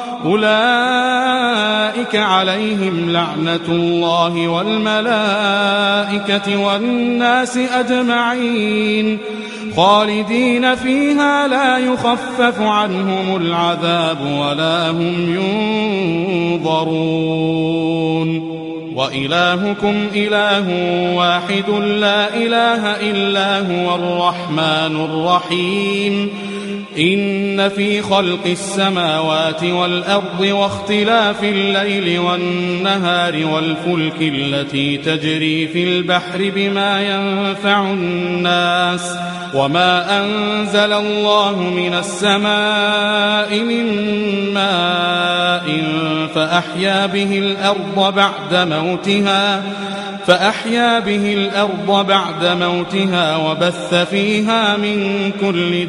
أولئك عليهم لعنة الله والملائكة والناس أجمعين خالدين فيها لا يخفف عنهم العذاب ولا هم ينظرون وإلهكم إله واحد لا إله إلا هو الرحمن الرحيم إن في خلق السماوات والأرض واختلاف الليل والنهار والفلك التي تجري في البحر بما ينفع الناس وما أنزل الله من السماء من ماء فأحيا به الأرض بعد موتها فأحيا به الأرض بعد موتها وبث فيها من كل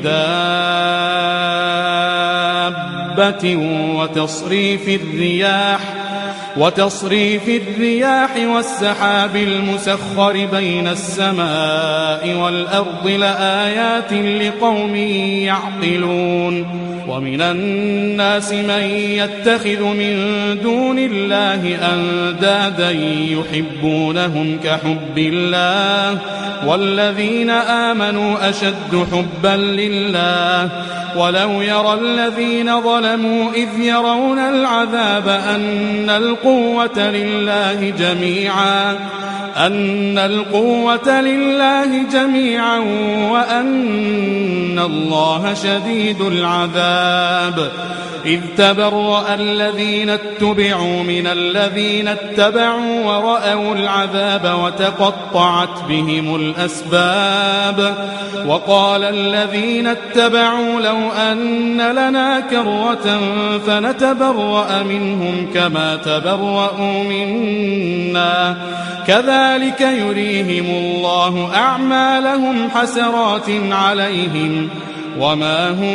دابة وتصريف الرياح وتصريف الرياح والسحاب المسخر بين السماء والأرض لآيات لقوم يعقلون ومن الناس من يتخذ من دون الله أندادا يحبونهم كحب الله والذين آمنوا أشد حبا لله ولو يرى الذين ظلموا إذ يرون العذاب أن القرى القوة لله جميعا أن القوة لله جميعا وأن الله شديد العذاب إذ تبرأ الذين اتبعوا من الذين اتبعوا ورأوا العذاب وتقطعت بهم الأسباب وقال الذين اتبعوا لو أن لنا كرة فنتبرأ منهم كما تبرأوا منا كذلك يريهم الله أعمالهم حسرات عليهم وما هم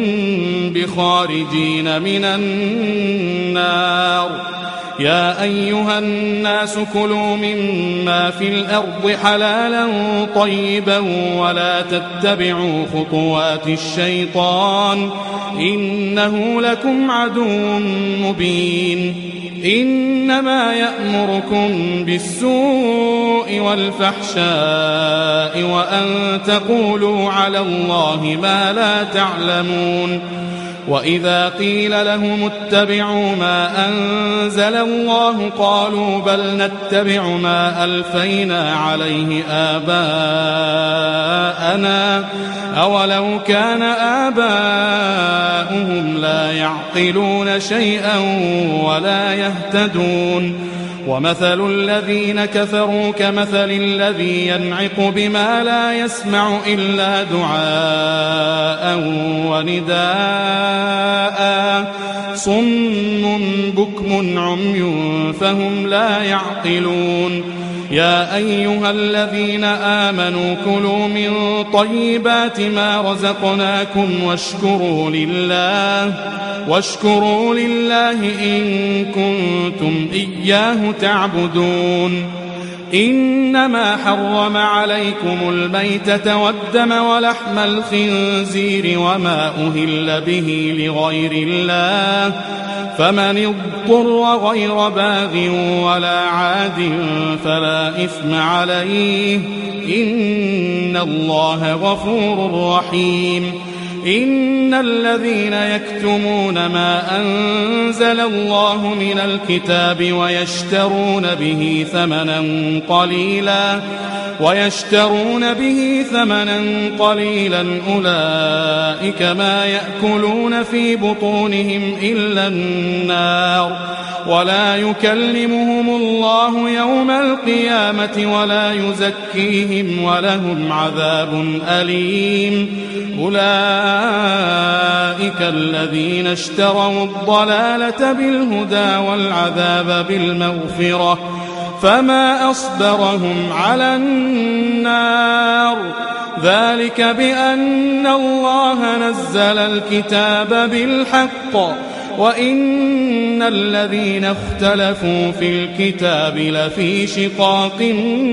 بخارجين من النار يا أيها الناس كلوا مما في الأرض حلالا طيبا ولا تتبعوا خطوات الشيطان إنه لكم عدو مبين إنما يأمركم بالسوء والفحشاء وأن تقولوا على الله ما لا تعلمون وإذا قيل لهم اتبعوا ما أنزل الله قالوا بل نتبع ما ألفينا عليه آباءنا أولو كان آباؤهم لا يعقلون شيئا ولا يهتدون ومثل الذين كفروا كمثل الذي ينعق بما لا يسمع إلا دعاء ونداء صم بكم عمي فهم لا يعقلون يا أيها الذين آمنوا كلوا من طيبات ما رزقناكم واشكروا لله واشكروا لله إن كنتم إياه تعبدون إنما حرم عليكم الميتة والدم ولحم الخنزير وما أهل به لغير الله فمن اضطر غير باغ ولا عاد فلا إثم عليه إن الله غفور رحيم إن الذين يكتمون ما أنزل الله من الكتاب ويشترون به ثمنا قليلا ويشترون به ثمنا قليلا أولئك ما يأكلون في بطونهم إلا النار ولا يكلمهم الله يوم القيامة ولا يزكيهم ولهم عذاب أليم أولئك الذين اشتروا الضلالة بالهدى والعذاب بالمغفرة فما أصبرهم على النار ذلك بأن الله نزل الكتاب بالحق وإن الذين اختلفوا في الكتاب لفي شقاق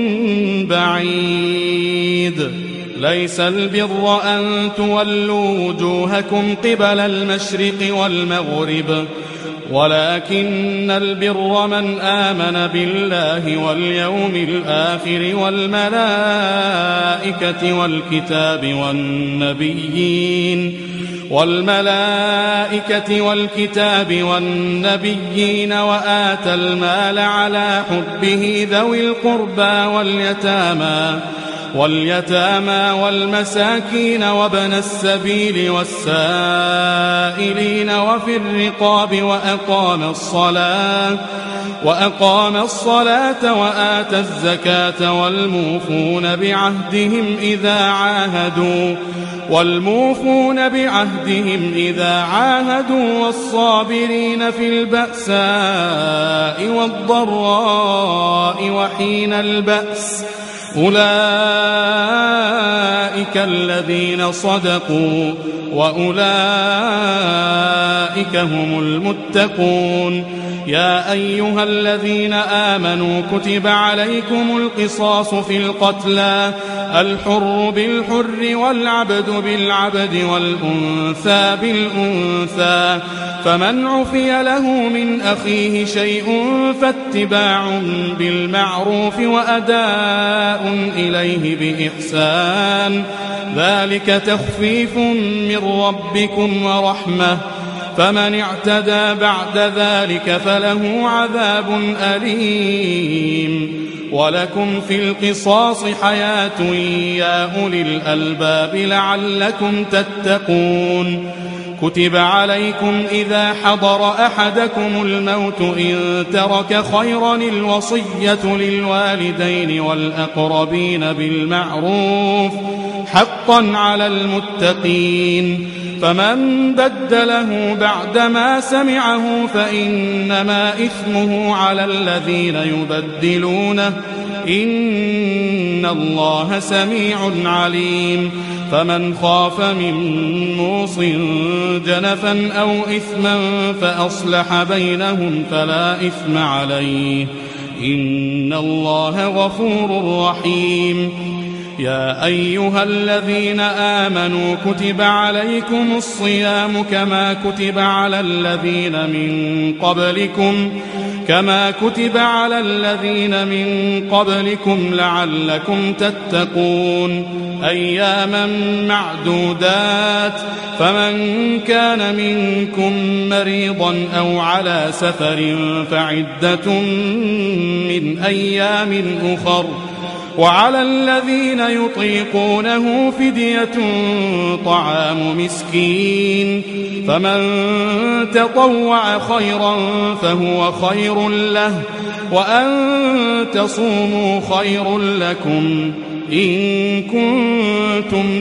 بعيد ليس البر أن تولوا وجوهكم قبل المشرق والمغرب ولكن البر من آمن بالله واليوم الآخر والملائكة والكتاب والنبيين والملائكة والكتاب والنبيين وآتى المال على حبه ذوي القربى واليتامى واليتامى والمساكين وابن السبيل والسائلين وفي الرقاب وأقام الصلاة وأقام الصلاة وآتى الزكاة والموفون بعهدهم إذا عاهدوا والموفون بعهدهم إذا عاهدوا والصابرين في البأساء والضراء وحين البأس أولئك الذين صدقوا وأولئك هم المتقون يا أيها الذين آمنوا كتب عليكم القصاص في القتلى الحر بالحر والعبد بالعبد والأنثى بالأنثى فمن عفي له من أخيه شيء فاتباع بالمعروف وأداء إليه بإحسان ذلك تخفيف من ربكم ورحمة فمن اعتدى بعد ذلك فله عذاب أليم. ولكم في القصاص حياة يا أولي الألباب لعلكم تتقون. كتب عليكم إذا حضر أحدكم الموت إن ترك خيرا الوصية للوالدين والأقربين بالمعروف حقا على المتقين. فمن بدله بعدما سمعه فإنما إثمه على الذين يبدلونه إن الله سميع عليم. فمن خاف من موص جنفا أو إثما فأصلح بينهم فلا إثم عليه إن الله غفور رحيم. يا أيها الذين آمنوا كتب عليكم الصيام كما كتب على الذين من قبلكم كما كتب على الذين من قبلكم لعلكم تتقون أياما معدودات. فمن كان منكم مريضا أو على سفر فعدة من أيام أخر. وعلى الذين يطيقونه فدية طعام مسكين. فمن تطوع خيرا فهو خير له وأن تصوموا خير لكم إن كنتم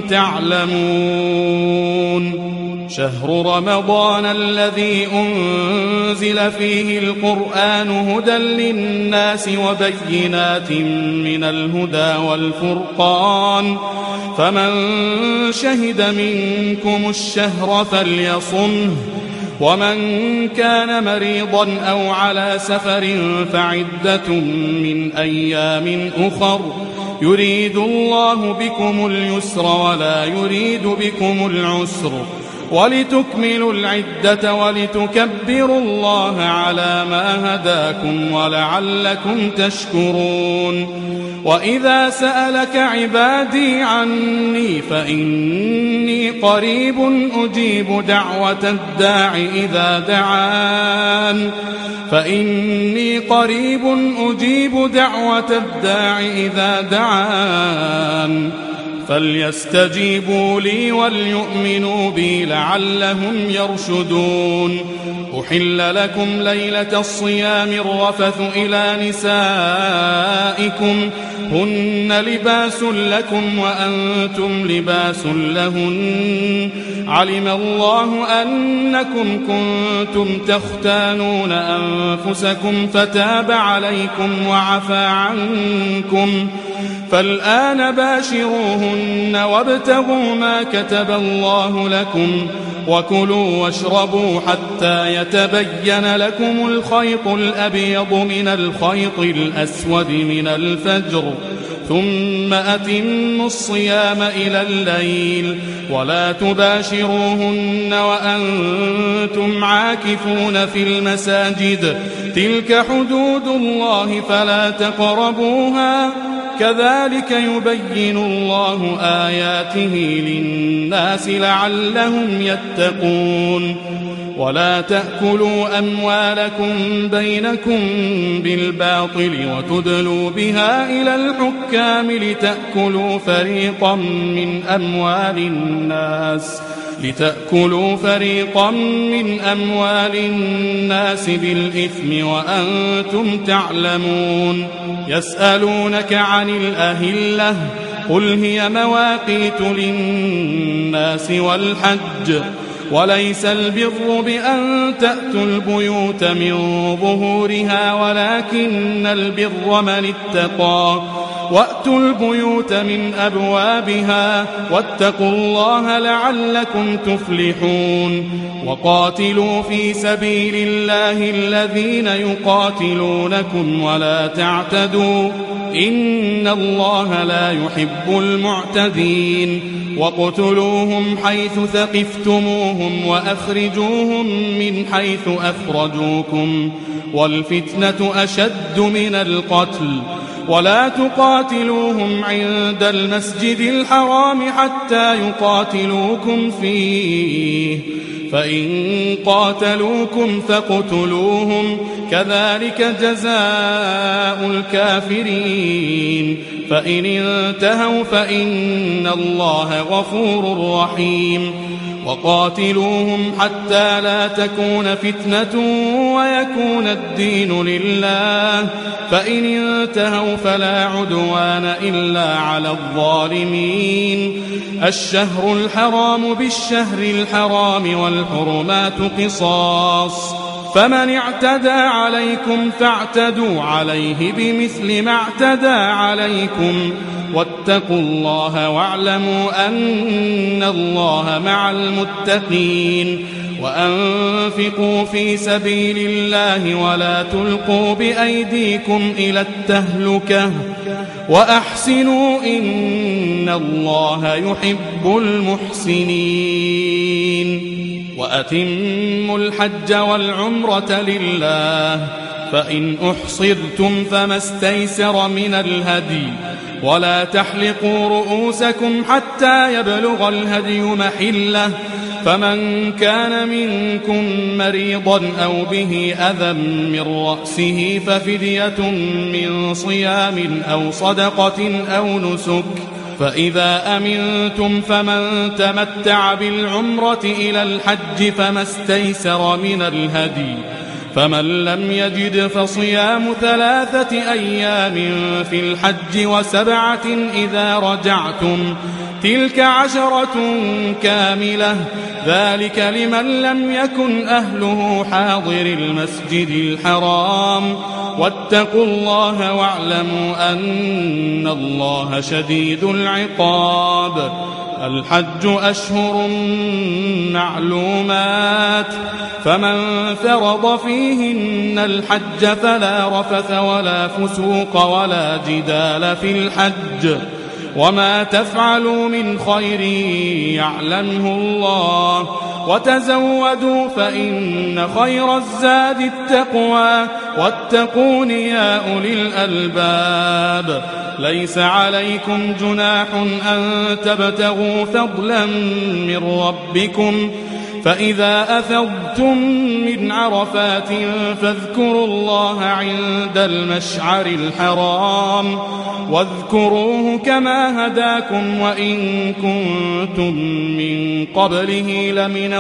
تعلمون. شهر رمضان الذي أنزل فيه القرآن هدى للناس وبينات من الهدى والفرقان. فمن شهد منكم الشهر فليصمه. ومن كان مريضا أو على سفر فعدة من أيام أخر. يريد الله بكم اليسر ولا يريد بكم العسر ولتكملوا العدة ولتكبروا الله على ما هداكم ولعلكم تشكرون. وإذا سألك عبادي عني فإني قريب أجيب دعوة الداع إذا دعان فإني قريب أجيب دعوة الداع إذا دعان فليستجيبوا لي وليؤمنوا بي لعلهم يرشدون. أحل لكم ليلة الصيام الرفث إلى نسائكم هن لباس لكم وأنتم لباس لهن. علم الله أنكم كنتم تختانون أنفسكم فتاب عليكم وعفى عنكم فالآن باشروهن وابتغوا ما كتب الله لكم وكلوا واشربوا حتى يتبين لكم الخيط الأبيض من الخيط الأسود من الفجر ثم أتموا الصيام إلى الليل ولا تباشروهن وأنتم عاكفون في المساجد تلك حدود الله فلا تقربوها كذلك يبين الله آياته للناس لعلهم يتقون. ولا تأكلوا أموالكم بينكم بالباطل وتدلوا بها إلى الحكام لتأكلوا فريقا من أموال الناس لتأكلوا فريقا من أموال الناس بالإثم وأنتم تعلمون. يسألونك عن الأهلة قل هي مواقيت للناس والحج وليس البر بأن تأتوا البيوت من ظهورها ولكن البر من اتقى وأتوا البيوت من أبوابها واتقوا الله لعلكم تفلحون. وقاتلوا في سبيل الله الذين يقاتلونكم ولا تعتدوا إن الله لا يحب المعتدين. واقتلوهم حيث ثقفتموهم وأخرجوهم من حيث أخرجوكم والفتنة أشد من القتل ولا تقاتلوهم عند المسجد الحرام حتى يقاتلوكم فيه فإن قاتلوكم فاقتلوهم كذلك جزاء الكافرين فإن انتهوا فإن الله غفور رحيم وقاتلوهم حتى لا تكون فتنة ويكون الدين لله فإن انتهوا فلا عدوان إلا على الظالمين الشهر الحرام بالشهر الحرام والحرمات قصاص فمن اعتدى عليكم فاعتدوا عليه بمثل ما اعتدى عليكم واتقوا الله واعلموا أن الله مع المتقين وأنفقوا في سبيل الله ولا تلقوا بأيديكم إلى التهلكة وأحسنوا إن الله يحب المحسنين وأتموا الحج والعمرة لله فإن أحصرتم فما استيسر من الهدي ولا تحلقوا رؤوسكم حتى يبلغ الهدي محله فمن كان منكم مريضا أو به أذى من رأسه ففدية من صيام أو صدقة أو نسك فإذا أمنتم فمن تمتع بالعمرة إلى الحج فما استيسر من الهدي فمن لم يجد فصيام ثلاثة أيام في الحج وسبعة إذا رجعتم تلك عشرة كاملة ذلك لمن لم يكن أهله حاضر المسجد الحرام واتقوا الله واعلموا أن الله شديد العقاب الحج أشهر معلومات فمن فرض فيهن الحج فلا رفث ولا فسوق ولا جدال في الحج وما تفعلوا من خير يعلمه الله وتزودوا فإن خير الزاد التقوى واتقون يا أولي الألباب ليس عليكم جناح أن تبتغوا فضلا من ربكم فإذا أفضتم من عرفات فاذكروا الله عند المشعر الحرام واذكروه كما هداكم وإن كنتم من قبله لمن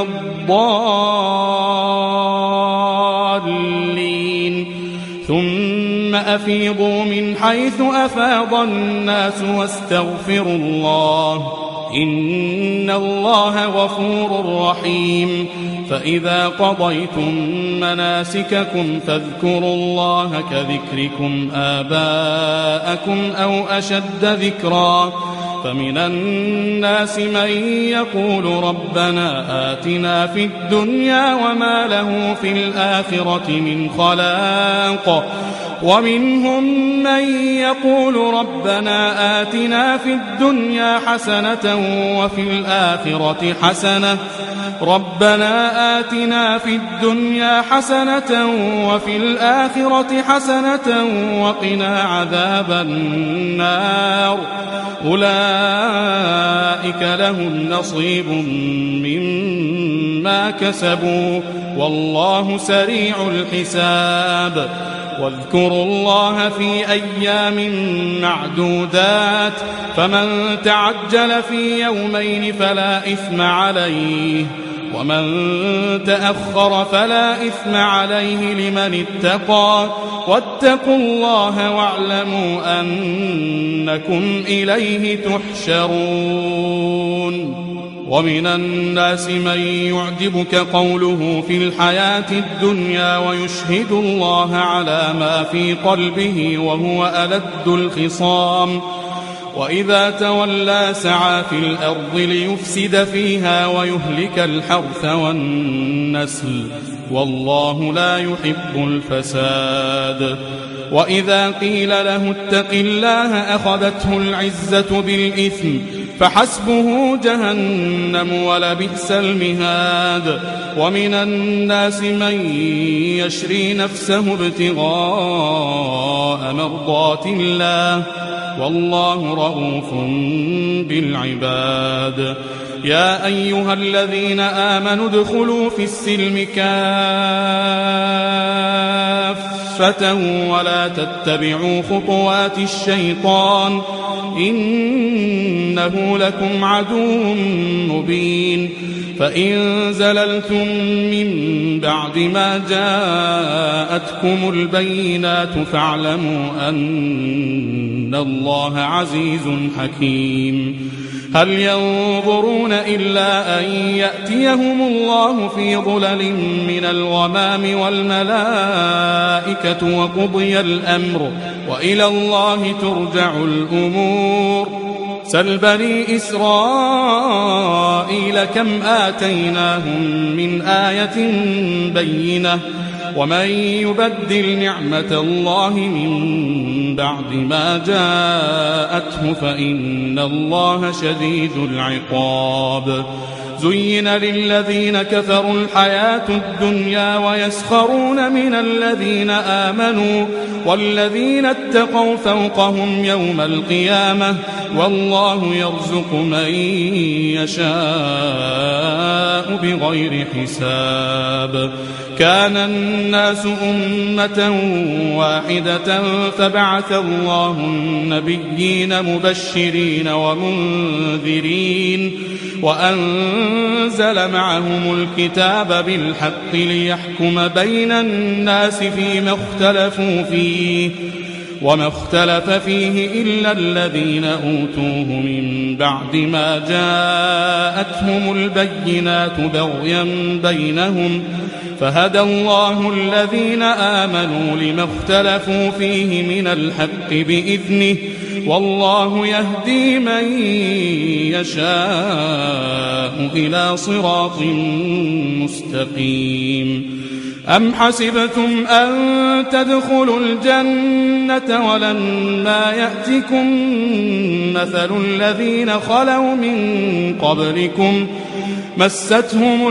الضالين ثم أفيضوا من حيث أفاض الناس واستغفروا الله إن الله غفور رحيم فإذا قضيتم مناسككم فاذكروا الله كذكركم آباءكم أو أشد ذكرا فمن الناس من يقول ربنا آتنا في الدنيا وما له في الآخرة من خلاق ومنهم من يقول ربنا آتنا في الدنيا حسنة وفي الآخرة حسنة ربنا آتنا في الدنيا حسنة وفي الآخرة حسنة وقنا عذاب النار أولئك لهم نصيب مما كسبوا والله سريع الحساب واذكروا الله في أيام معدودات فمن تعجل في يومين فلا إثم عليه ومن تأخر فلا إثم عليه لمن اتقى واتقوا الله واعلموا أنكم إليه تحشرون ومن الناس من يعجبك قوله في الحياة الدنيا ويشهد الله على ما في قلبه وهو ألد الخصام وإذا تولى سعى في الأرض ليفسد فيها ويهلك الحرث والنسل والله لا يحب الفساد وإذا قيل له اتق الله أخذته العزة بالإثم فحسبه جهنم ولبئس المهاد ومن الناس من يشري نفسه ابتغاء مرضات الله والله رؤوف بالعباد. يا أيها الذين آمنوا ادخلوا في السلم كافة ولا تتبعوا خطوات الشيطان إنه لكم عدو مبين. فإن زللتم من بعد ما جاءتكم البينات فاعلموا أن الله عزيز حكيم. هل ينظرون إلا أن يأتيهم الله في ظلل من الغمام والملائكة وقضي الأمر وإلى الله ترجع الأمور. سل بني إسرائيل كم آتيناهم من آية بينة ومن يبدل نعمة الله من بعد ما جاءته فإن الله شديد العقاب. زين للذين كفروا الحياة الدنيا ويسخرون من الذين آمنوا والذين اتقوا فوقهم يوم القيامة والله يرزق من يشاء بغير حساب. كان الناس أمة واحدة فبعث الله النبيين مبشرين ومنذرين وأنزل معهم الكتاب بالحق ليحكم بين الناس فيما اختلفوا فيه وما اختلف فيه إلا الذين أوتوه من بعد ما جاءتهم البينات بغيا بينهم فهدى الله الذين آمنوا لما اختلفوا فيه من الحق بإذنه والله يهدي من يشاء إلى صراط مستقيم. أم حسبتم أن تدخلوا الجنة ولما يأتكم مثل الذين خلوا من قبلكم مستهم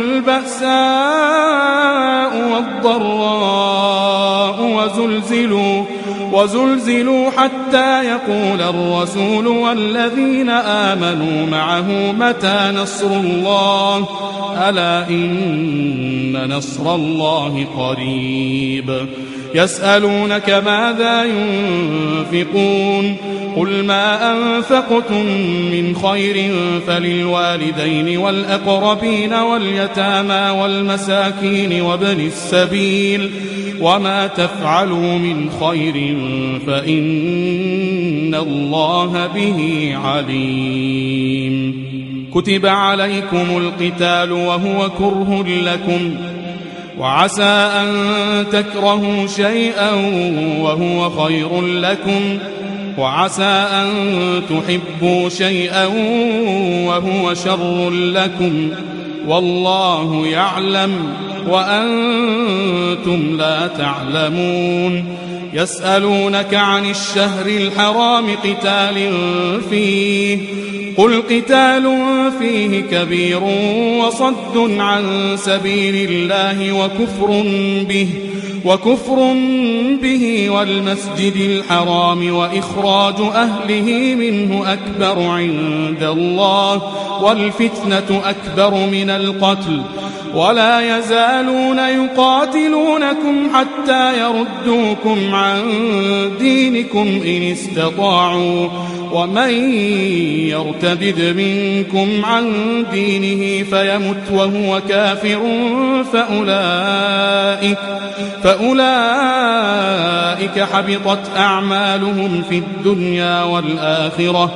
البأساء والضراء وزلزلوا وزلزلوا حتى يقول الرسول والذين آمنوا معه متى نصر الله ألا إن نصر الله قريب. يسألونك ماذا ينفقون قل ما أنفقتم من خير فللوالدين والأقربين واليتامى والمساكين وابن السبيل وما تفعلوا من خير فإن الله به عليم. كتب عليكم القتال وهو كره لكم وعسى أن تكرهوا شيئا وهو خير لكم وعسى أن تحبوا شيئا وهو شر لكم والله يعلم وأنتم لا تعلمون. يسألونك عن الشهر الحرام قتال فيه قل قتال فيه كبير وصد عن سبيل الله وكفر به وكفر به والمسجد الحرام وإخراج أهله منه أكبر عند الله والفتنة أكبر من القتل ولا يزالون يقاتلونكم حتى يردوكم عن دينكم إن استطاعوا ومن يرتد منكم عن دينه فيمت وهو كافر فأولئك, فأولئك حبطت أعمالهم في الدنيا والآخرة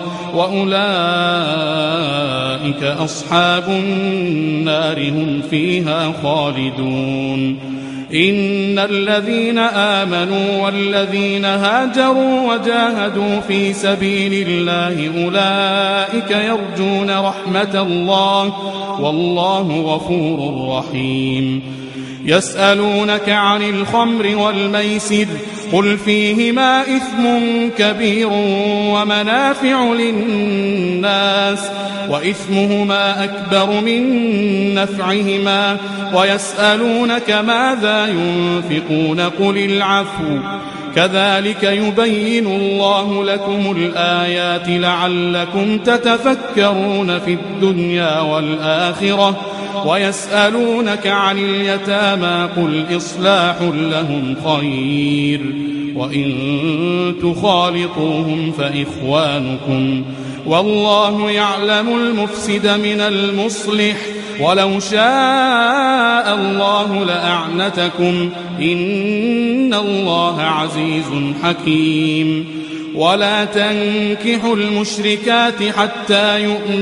وأولئك أصحاب النار هم فيها خالدون. إن الذين آمنوا والذين هاجروا وجاهدوا في سبيل الله أولئك يرجون رحمة الله والله غفور رحيم. يسألونك عن الخمر والميسر قل فيهما إثم كبير ومنافع للناس وإثمهما أكبر من نفعهما ويسألونك ماذا ينفقون قل العفو كذلك يبين الله لكم الآيات لعلكم تتفكرون في الدنيا والآخرة. ويسألونك عن اليتامى قل إصلاح لهم خير وإن تخالطوهم فإخوانكم والله يعلم المفسد من المصلح ولو شاء الله لأعنتكم إن الله عزيز حكيم. ولا تنكحوا المشركات حتى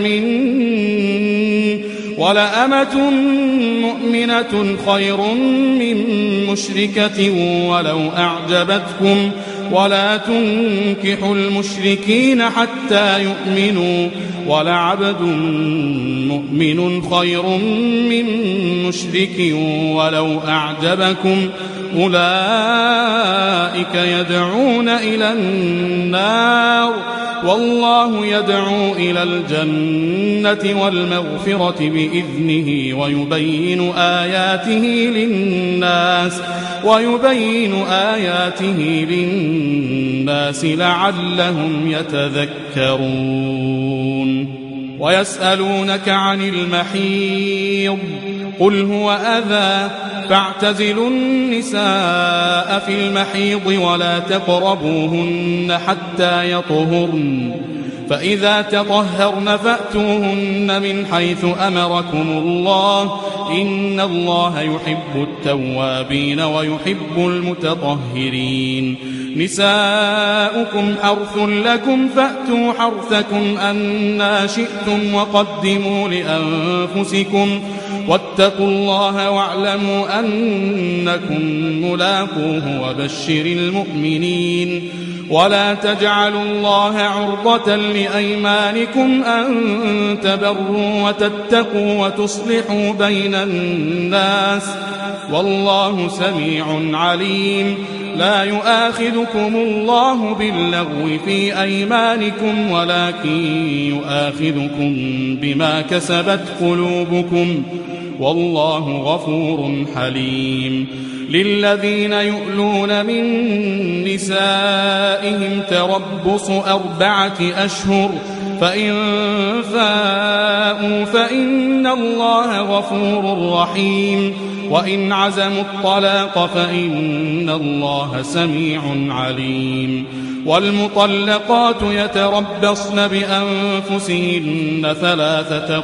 يؤمنوا ولأمة مؤمنة خير من مشركة ولو أعجبتكم ولا تنكحوا المشركين حتى يؤمنوا ولعبد مؤمن خير من مشرك ولو أعجبكم أولئك يدعون إلى النار والله يدعو إلى الجنة والمغفرة بإذنه ويبين آياته للناس ويبين آياته للناس لعلهم يتذكرون. ويسألونك عن المحيض قل هو أذى فاعتزلوا النساء في المحيض ولا تقربوهن حتى يطهرن فإذا تطهرن فأتوهن من حيث أمركم الله إن الله يحب التوابين ويحب المتطهرين. نساؤكم حرث لكم فأتوا حرثكم أنى شئتم وقدموا لأنفسكم واتقوا الله واعلموا أنكم ملاقوه وبشر المؤمنين. ولا تجعلوا الله عرضة لأيمانكم أن تبروا وتتقوا وتصلحوا بين الناس والله سميع عليم. لا يؤاخذكم الله باللغو في أيمانكم ولكن يؤاخذكم بما كسبت قلوبكم والله غفور حليم. للذين يؤلون من نسائهم تربص أربعة أشهر فإن فاءوا فإن الله غفور رحيم. وإن عزموا الطلاق فإن الله سميع عليم. والمطلقات يتربصن بأنفسهن ثلاثة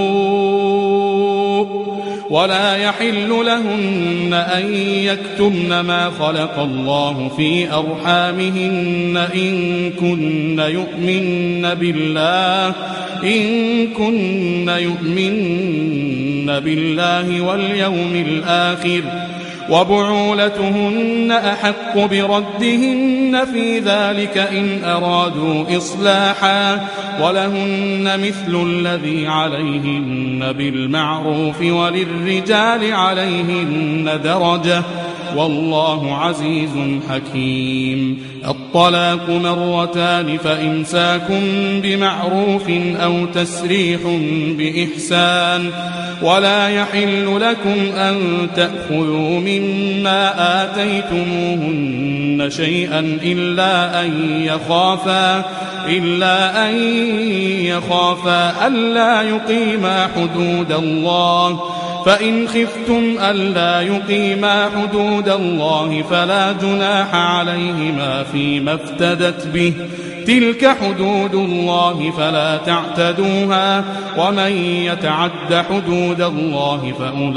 قروء ولا يحل لهن أن يكتمن ما خلق الله في أرحامهن إن كن يؤمن بالله إن كن يؤمن بالله واليوم الآخر وبعولتهن أحق بردهن في ذلك إن أرادوا إصلاحا ولهن مثل الذي عليهن بالمعروف وللرجال عليهن درجة والله عزيز حكيم. الطلاق مرتان فإمساك بمعروف أو تسريح بإحسان ولا يحل لكم أن تأخذوا مما آتيتموهن شيئا إلا أن يخافا إلا أن يخافا ألا يقيما حدود الله فإن خفتم ألا يقيما حدود الله فلا جناح عليهما فيما افتدت به تلك حدود الله فلا تعتدوها ومن يتعد حدود الله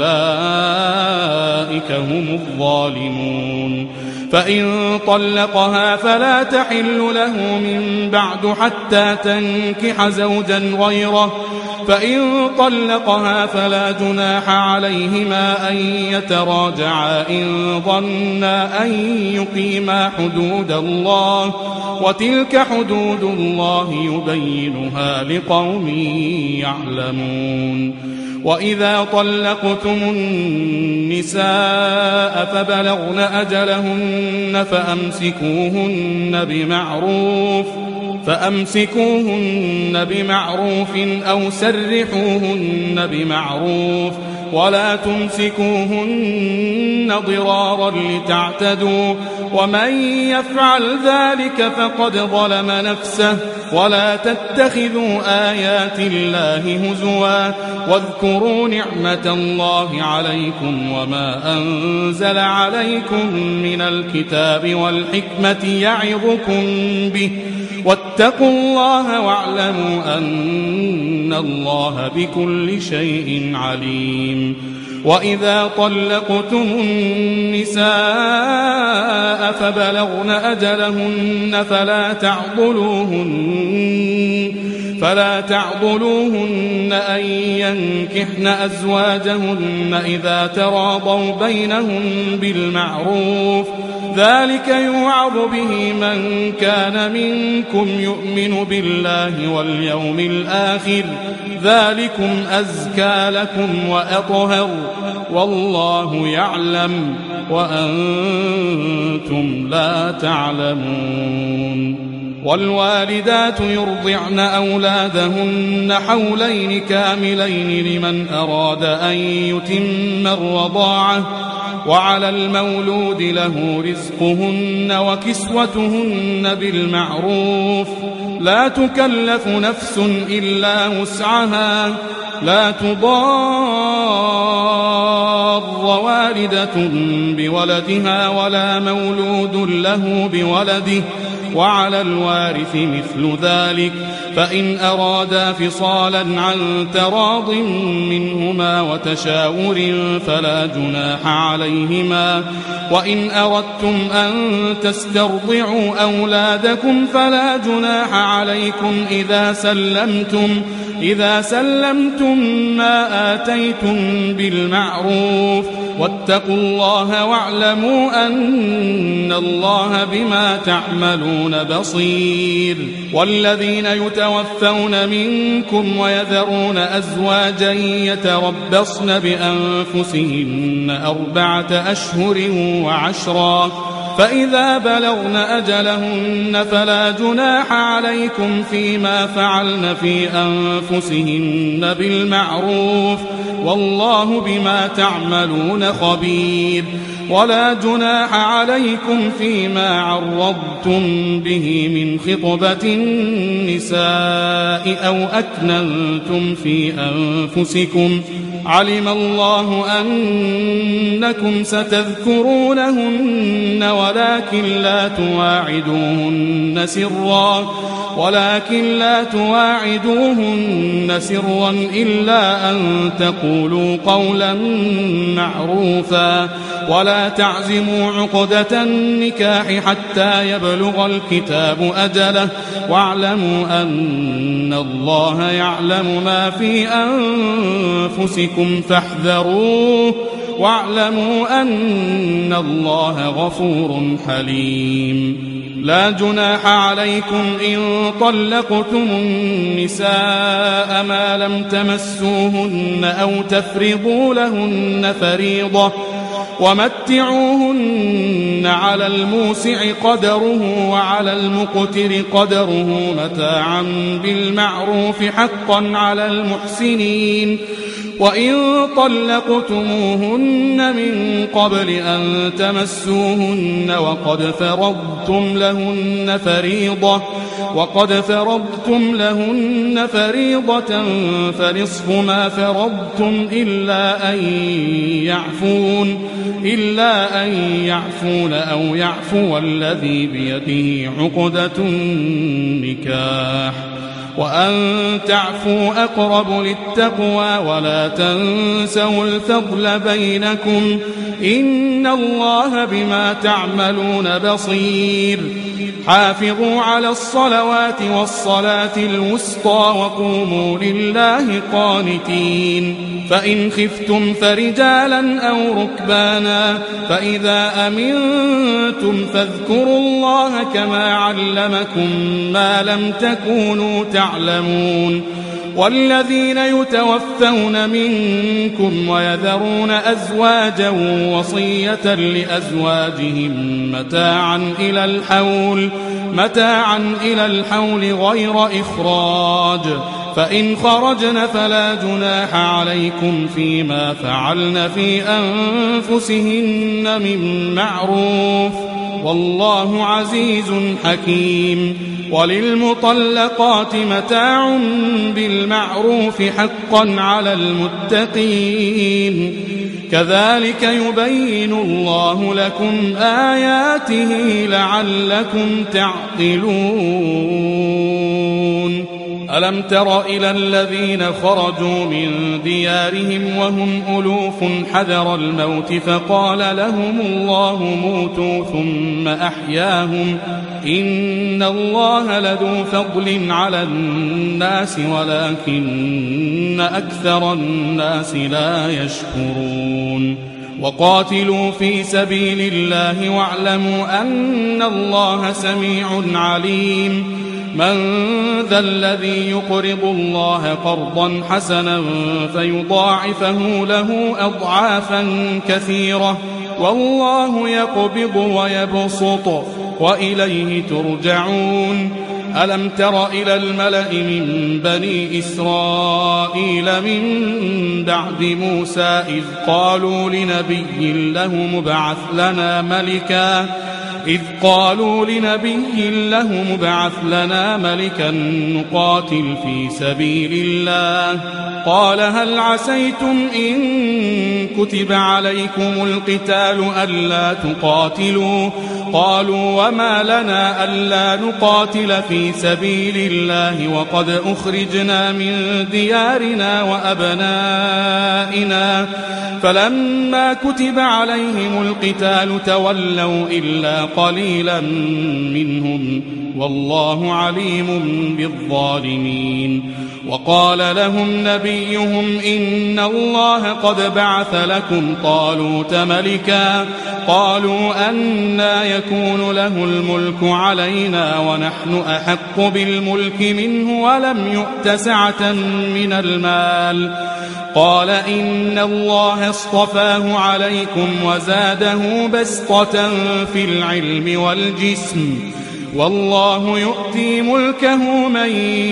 فأولئك هم الظالمون. فإن طلقها فلا تحل له من بعد حتى تنكح زوجا غيره فإن طلقها فلا جناح عليهما أن يتراجعا إن ظنا أن يقيما حدود الله وتلك حدود الله يبينها لقوم يعلمون. وإذا طلقتم النساء فبلغن أجلهن فأمسكوهن بمعروف فأمسكوهن بمعروف أو سرحوهن بمعروف ولا تمسكوهن ضرارا لتعتدوا ومن يفعل ذلك فقد ظلم نفسه. ولا تتخذوا آيات الله هزوا واذكروا نعمة الله عليكم وما أنزل عليكم من الكتاب والحكمة يعظكم به واتقوا الله واعلموا أن الله بكل شيء عليم. وإذا طلقتم النساء فبلغن أجلهن فلا تعضلوهن فلا تعضلوهن أن ينكحن أزواجهن إذا تراضوا بينهم بالمعروف ذلك يوعظ به من كان منكم يؤمن بالله واليوم الآخر ذلكم أزكى لكم وأطهر والله يعلم وأنتم لا تعلمون. والوالدات يرضعن أولادهن حولين كاملين لمن أراد أن يتم الرضاعة وعلى المولود له رزقهن وكسوتهن بالمعروف لا تكلف نفس إلا وسعها لا تضار والدة بولدها ولا مولود له بولده وعلى الوارث مثل ذلك فإن أرادا فصالا عن تراض منهما وتشاور فلا جناح عليهما. وإن أردتم أن تسترضعوا أولادكم فلا جناح عليكم إذا سلمتم إذا سلمتم ما آتيتم بالمعروف واتقوا الله واعلموا أن الله بما تعملون بصير. والذين يتوفون منكم ويذرون أزواجا يتربصن بأنفسهن أربعة أشهر وعشرا فإذا بلغن أجلهن فلا جناح عليكم فيما فعلن في أنفسهن بالمعروف والله بما تعملون خبير. ولا جناح عليكم فيما عرضتم به من خطبة النساء أو أكننتم في أنفسكم علم الله أنكم ستذكرونهن ولكن لا تواعدوهن سرا ولكن لا تواعدوهن سرا إلا أن تقولوا قولا معروفا ولا تعزموا عقدة النكاح حتى يبلغ الكتاب أجله واعلموا أن الله يعلم ما في أنفسكم فاحذروه واعلموا أن الله غفور حليم. لا جناح عليكم إن طلقتم النساء ما لم تمسوهن أو تفرضوا لهن فريضة ومتعوهن على الموسع قدره وعلى المقتر قدره متاعا بالمعروف حقا على المحسنين. وإن طلقتموهن من قبل أن تمسوهن وقد فرضتم لهن فريضة وقد فرضتم لهن فريضة فنصف ما فرضتم إلا أن يعفون إلا أن يعفون أو يعفو الذي بيده عقدة النكاح وأن تعفوا أقرب للتقوى ولا تنسوا الفضل بينكم إن الله بما تعملون بصير. حافظوا على الصلوات والصلاة الوسطى وقوموا لله قانتين. فإن خفتم فرجالا أو ركبانا فإذا أمنتم فاذكروا الله كما علمكم ما لم تكونوا تعلمون. والذين يتوفون منكم ويذرون أزواجا وصية لأزواجهم متاعا إلى الحول متاعا إلى الحول غير إخراج فإن خرجن فلا جناح عليكم فيما فعلن في أنفسهن من معروف والله عزيز حكيم. وللمطلقات متاع بالمعروف حقا على المتقين كذلك يبين الله لكم آياته لعلكم تعقلون. ألم تر إلى الذين خرجوا من ديارهم وهم ألوف حذر الموت فقال لهم الله موتوا ثم أحياهم إن الله لذو فضل على الناس ولكن أكثر الناس لا يشكرون. وقاتلوا في سبيل الله واعلموا أن الله سميع عليم. من ذا الذي يقرض الله قرضا حسنا فيضاعفه له أضعافا كثيرة والله يقبض ويبسط وإليه ترجعون. ألم تر إلى الملأ من بني إسرائيل من بعد موسى إذ قالوا لنبي له مبعث لنا ملكا إذ قالوا لنبي له مبعث لنا ملكا نقاتل في سبيل الله قال هل عسيتم إن كتب عليكم القتال ألا تقاتلوا قالوا وما لنا ألا نقاتل في سبيل الله وقد أخرجنا من ديارنا وأبنائنا فلما كتب عليهم القتال تولوا إلا قليلا منهم والله عليم بالظالمين. وقال لهم نبيهم إن الله قد بعث لكم طالوت ملكا قالوا أنى يكون له الملك علينا ونحن أحق بالملك منه ولم يؤت سعة من المال قال إن الله اصطفاه عليكم وزاده بسطة في العلم والجسم والله يؤتي ملكه من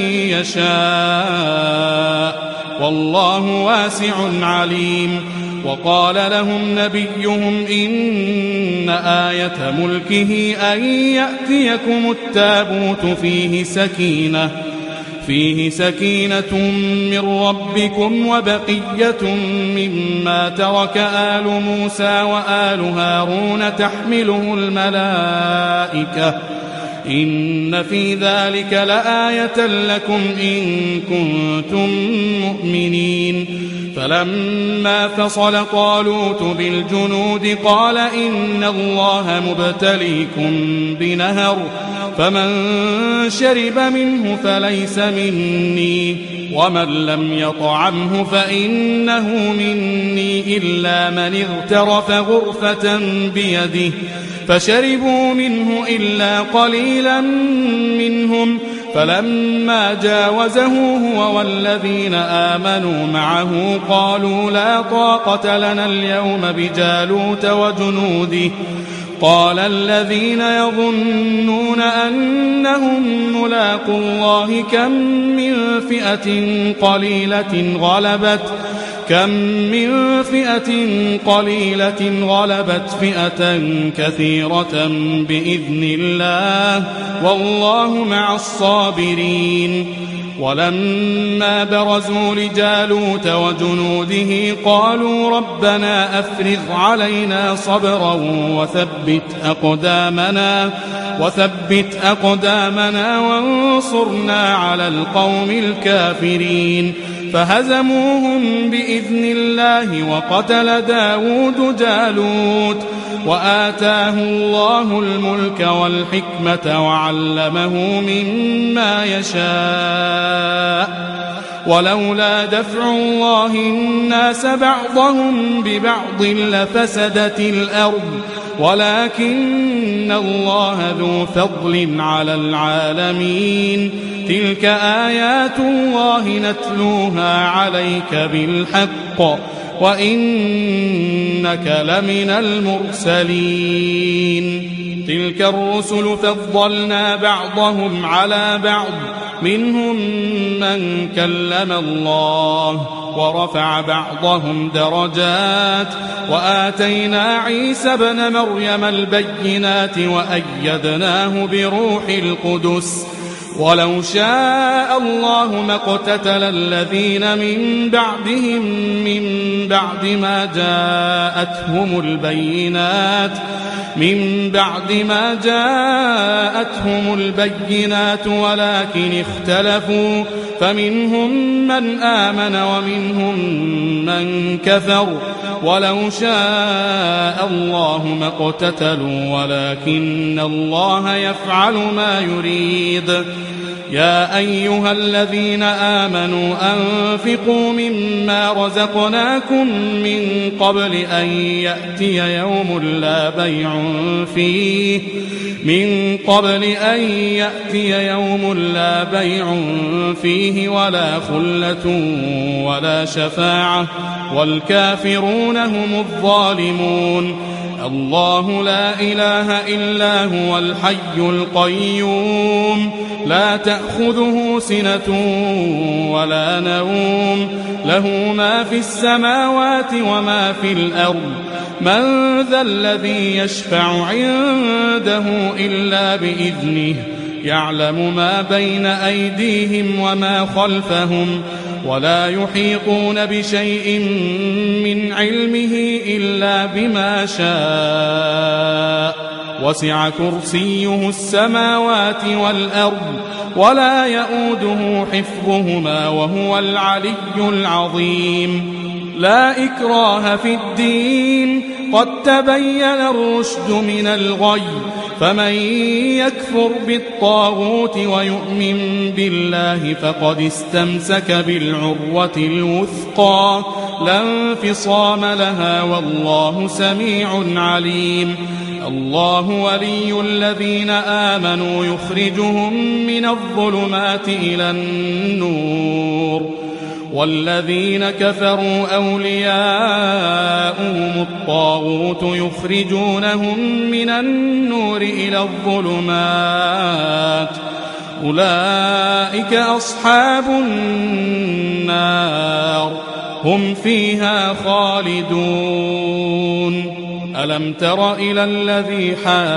يشاء والله واسع عليم. وقال لهم نبيهم إن آية ملكه أن يأتيكم التابوت فيه سكينة فيه سكينة من ربكم وبقية مما ترك آل موسى وآل هارون تحمله الملائكة إن في ذلك لآية لكم إن كنتم مؤمنين. فلما فصل طالوت بالجنود قال إن الله مبتليكم بنهر فمن شرب منه فليس مني ومن لم يطعمه فإنه مني إلا من اغترف غرفة بيده فشربوا منه إلا قليلا منهم فلما جاوزه هو والذين آمنوا معه قالوا لا طاقة لنا اليوم بجالوت وجنوده قال الذين يظنون أنهم ملاقو الله كم من فئة قليلة غلبت كم من فئة قليلة غلبت فئة كثيرة بإذن الله والله مع الصابرين. ولما برزوا لجالوت وجنوده قالوا ربنا أفرغ علينا صبرا وثبت أقدامنا وثبت أقدامنا وانصرنا على القوم الكافرين فهزموهم بإذن الله وقتل داود جالوت وآتاه الله الملك والحكمة وعلمه مما يشاء ولولا دفع الله الناس بعضهم ببعض لفسدت الأرض ولكن الله ذو فضل على العالمين. تلك آيات الله نتلوها عليك بالحق وإنك لمن المرسلين تلك الرسل فضلنا بعضهم على بعض منهم من كلم الله ورفع بعضهم درجات وآتينا عيسى ابن مريم البينات وأيدناه بروح القدس ولو شاء الله ما اقتتل الذين من بعدهم من بعد ما جاءتهم البينات من بعد ما جاءتهم البينات ولكن اختلفوا فمنهم من آمن ومنهم من كفر ولو شاء الله ما اقتتلوا ولكن الله يفعل ما يريد يا أيها الذين آمنوا أنفقوا مما رزقناكم من قبل أن يأتي يوم لا بيع فيه من قبل أن يأتي يوم لا بيع فيه ولا خلة ولا شفاعة والكافرون هم الظالمون الله لا إله إلا هو الحي القيوم لا تأخذه سنة ولا نوم له ما في السماوات وما في الأرض من ذا الذي يشفع عنده إلا بإذنه يعلم ما بين أيديهم وما خلفهم ولا يحيطون بشيء من علمه إلا بما شاء وسع كرسيه السماوات والأرض ولا يؤوده حفظهما وهو العلي العظيم لا إكراه في الدين قد تبين الرشد من الغي فمن يكفر بالطاغوت ويؤمن بالله فقد استمسك بالعروة الوثقى لا انفصام لها والله سميع عليم الله ولي الذين آمنوا يخرجهم من الظلمات إلى النور والذين كفروا أولياؤهم الطاغوت يخرجونهم من النور إلى الظلمات أولئك أصحاب النار هم فيها خالدون ألم تر إلى الذي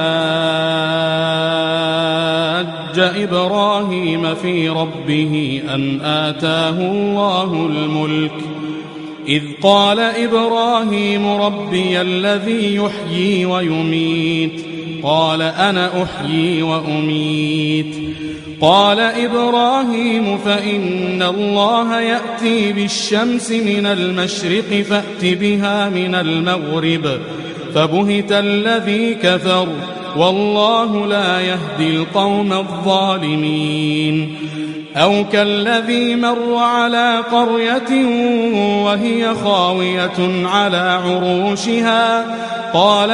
حاج إبراهيم في ربه أن آتاه الله الملك إذ قال إبراهيم ربي الذي يحيي ويميت قال أنا أحيي وأميت قال إبراهيم فإن الله يأتي بالشمس من المشرق فأت بها من المغرب فبهت الذي كفر والله لا يهدي القوم الظالمين أو كالذي مر على قرية وهي خاوية على عروشها قال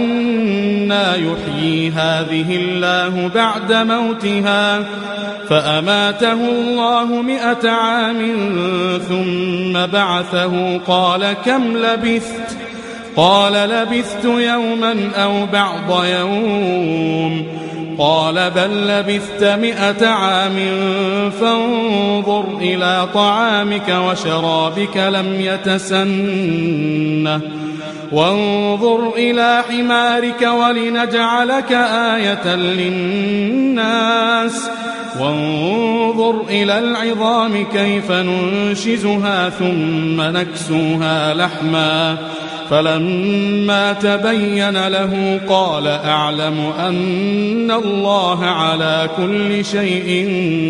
أنى يحيي هذه الله بعد موتها فأماته الله مئة عام ثم بعثه قال كم لبثت قال لبثت يوما أو بعض يوم قال بل لبثت مئة عام فانظر إلى طعامك وشرابك لم يتسنه وانظر إلى حمارك ولنجعلك آية للناس وانظر إلى العظام كيف ننشزها ثم نكسوها لحما فلما تبين له قال أعلم أن الله على كل شيء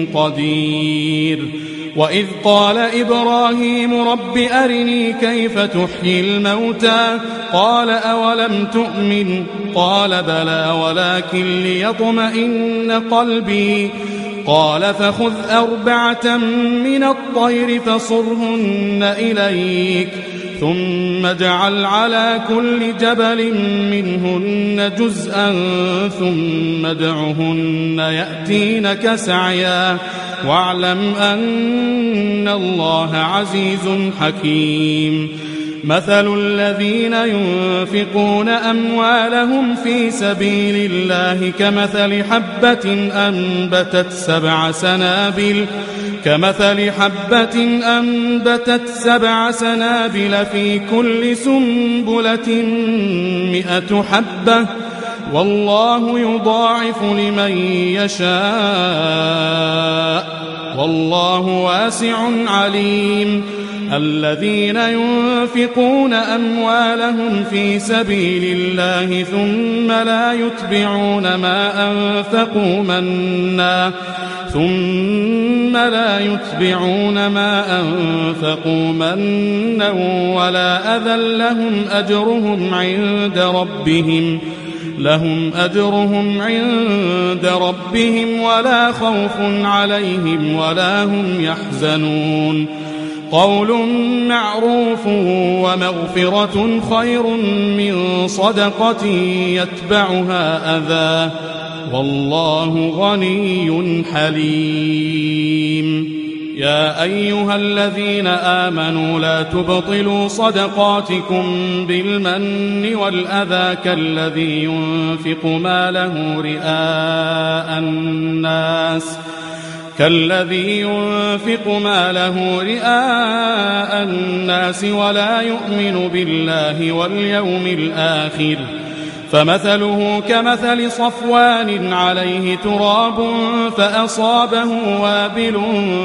قدير وإذ قال إبراهيم رب أرني كيف تحيي الموتى قال أولم تؤمن قال بلى ولكن ليطمئن قلبي قال فخذ أربعة من الطير فصرهن إليك ثم اجعل على كل جبل منهن جزءا ثم ادعهن يأتينك سعيا واعلم أن الله عزيز حكيم مثل الذين ينفقون أموالهم في سبيل الله كمثل حبة أنبتت سبع سنابل كمثل حبة أنبتت سبع سنابل في كل سنبلة مئة حبة والله يضاعف لمن يشاء والله واسع عليم. الذين ينفقون أموالهم في سبيل الله ثم لا يتبعون ما أنفقوا منا ثم لا يتبعون ما أنفقوا منا ولا أذى لهم أجرهم عند ربهم لهم أجرهم عند ربهم ولا خوف عليهم ولا هم يحزنون. قول معروف ومغفرة خير من صدقة يتبعها أذى والله غني حليم. يا أيها الذين آمنوا لا تبطلوا صدقاتكم بالمن والأذى كالذي ينفق ماله رئاء الناس كالذي ينفق ماله رئاء الناس ولا يؤمن بالله واليوم الآخر فمثله كمثل صفوان عليه تراب فأصابه وابل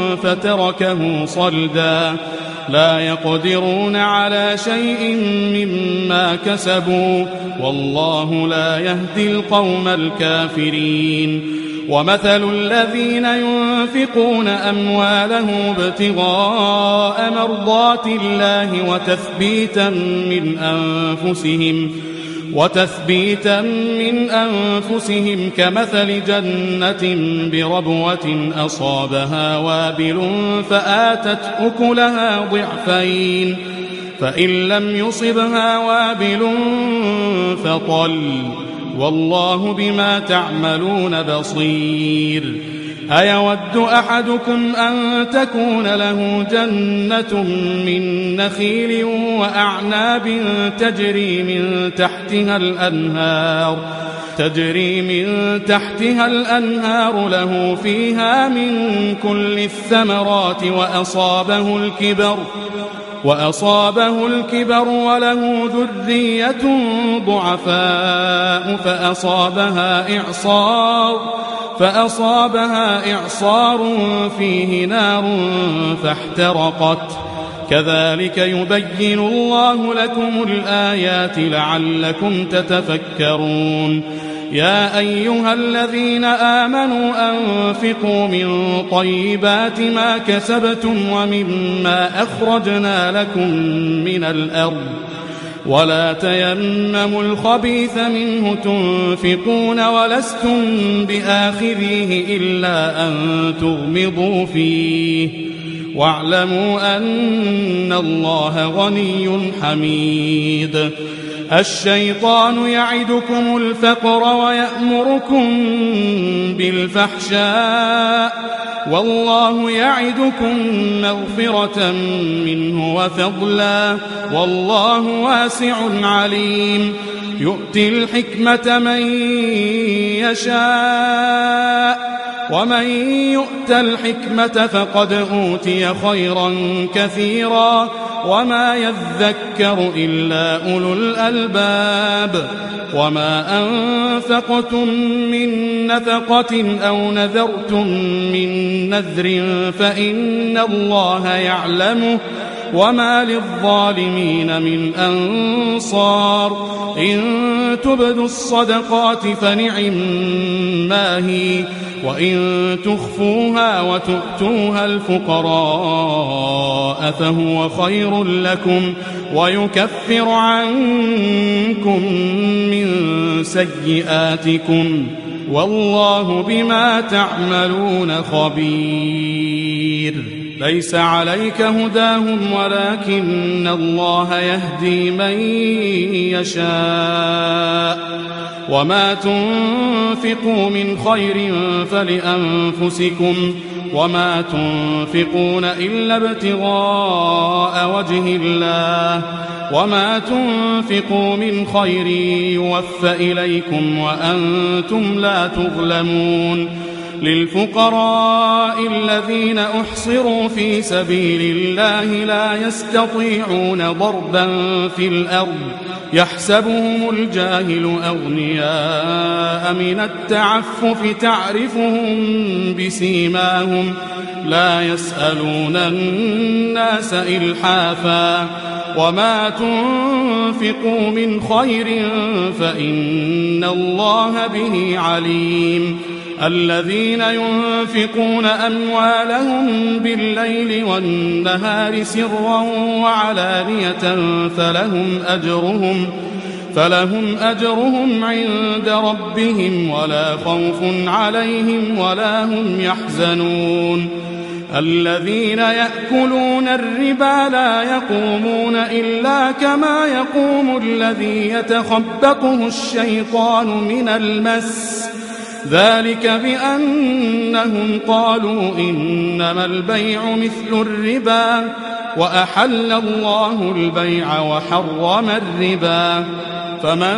فتركه صلدا لا يقدرون على شيء مما كسبوا والله لا يهدي القوم الكافرين. ومثل الذين ينفقون أموالهم ابتغاء مرضات الله وتثبيتا من أنفسهم وتثبيتا من أنفسهم كمثل جنة بربوة أصابها وابل فآتت أكلها ضعفين فإن لم يصبها وابل فطل والله بما تعملون بصير. أيود أحدكم أن تكون له جنة من نخيل وأعناب تجري من تحتها الأنهار تجري من تحتها الأنهار له فيها من كل الثمرات وأصابه الكبر وأصابه الكبر وله ذرية ضعفاء فأصابها إعصار فأصابها إعصار فيه نار فاحترقت كذلك يبين الله لكم الآيات لعلكم تتفكرون. يا أيها الذين آمنوا أنفقوا من طيبات ما كسبتم ومما أخرجنا لكم من الأرض ولا تيمموا الخبيث منه تنفقون ولستم بآخذيه إلا أن تغمضوا فيه واعلموا أن الله غني حميد. الشيطان يعدكم الفقر ويأمركم بالفحشاء والله يعدكم مغفرة منه وفضلا والله واسع عليم. يؤتي الحكمة من يشاء ومن يؤت الحكمة فقد أوتي خيرا كثيرا وما يذكر إلا أولو الألباب. وما أنفقتم من نفقة أو نذرتم من نذر فإن الله يعلمه وما للظالمين من أنصار. إن تبدوا الصدقات فنعما هي وإن تخفوها وتؤتوها الفقراء فهو خير لكم ويكفر عنكم من سيئاتكم والله بما تعملون خبير. ليس عليك هداهم ولكن الله يهدي من يشاء وما تنفقوا من خير فلأنفسكم وما تنفقون إلا ابتغاء وجه الله وما تنفقوا من خير يوفى إليكم وأنتم لا تظلمون للفقراء الذين أحصروا في سبيل الله لا يستطيعون ضربا في الأرض يحسبهم الجاهل أغنياء من التعفف تعرفهم بسيماهم لا يسألون الناس إلحافا وما تنفقوا من خير فإن الله به عليم الذين ينفقون أموالهم بالليل والنهار سرا وعلانية فلهم أجرهم فلهم أجرهم عند ربهم ولا خوف عليهم ولا هم يحزنون الذين يأكلون الربا لا يقومون إلا كما يقوم الذي يتخبطه الشيطان من المس ذلك بأنهم قالوا إنما البيع مثل الربا وأحل الله البيع وحرم الربا فمن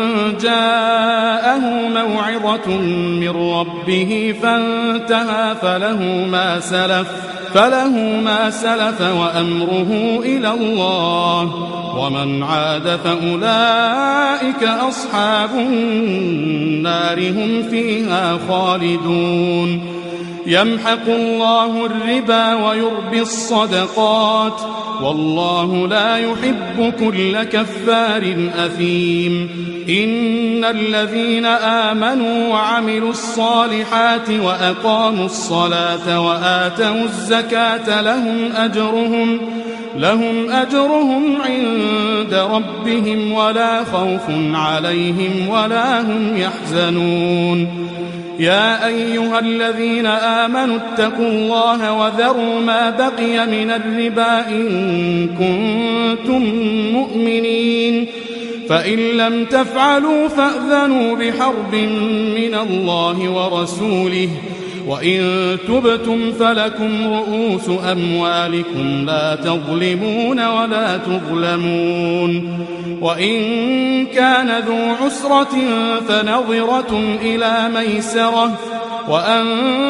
جاءه موعظة من ربه فانتهى فله ما سلف فله ما سلف وأمره إلى الله ومن عاد فأولئك أصحاب النار هم فيها خالدون يمحق الله الربا ويربي الصدقات والله لا يحب كل كفار أثيم إن الذين آمنوا وعملوا الصالحات وأقاموا الصلاة وآتوا الزكاة لهم أجرهم لهم أجرهم عند ربهم ولا خوف عليهم ولا هم يحزنون يا أيها الذين آمنوا اتقوا الله وذروا ما بقي من الربا إن كنتم مؤمنين فإن لم تفعلوا فأذنوا بحرب من الله ورسوله وإن تبتم فلكم رؤوس أموالكم لا تظلمون ولا تظلمون وإن كان ذو عسرة فنظرة إلى ميسرة وأن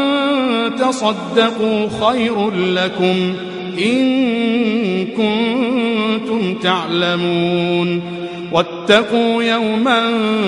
تصدقوا خير لكم إن كنتم تعلمون واتقوا يوما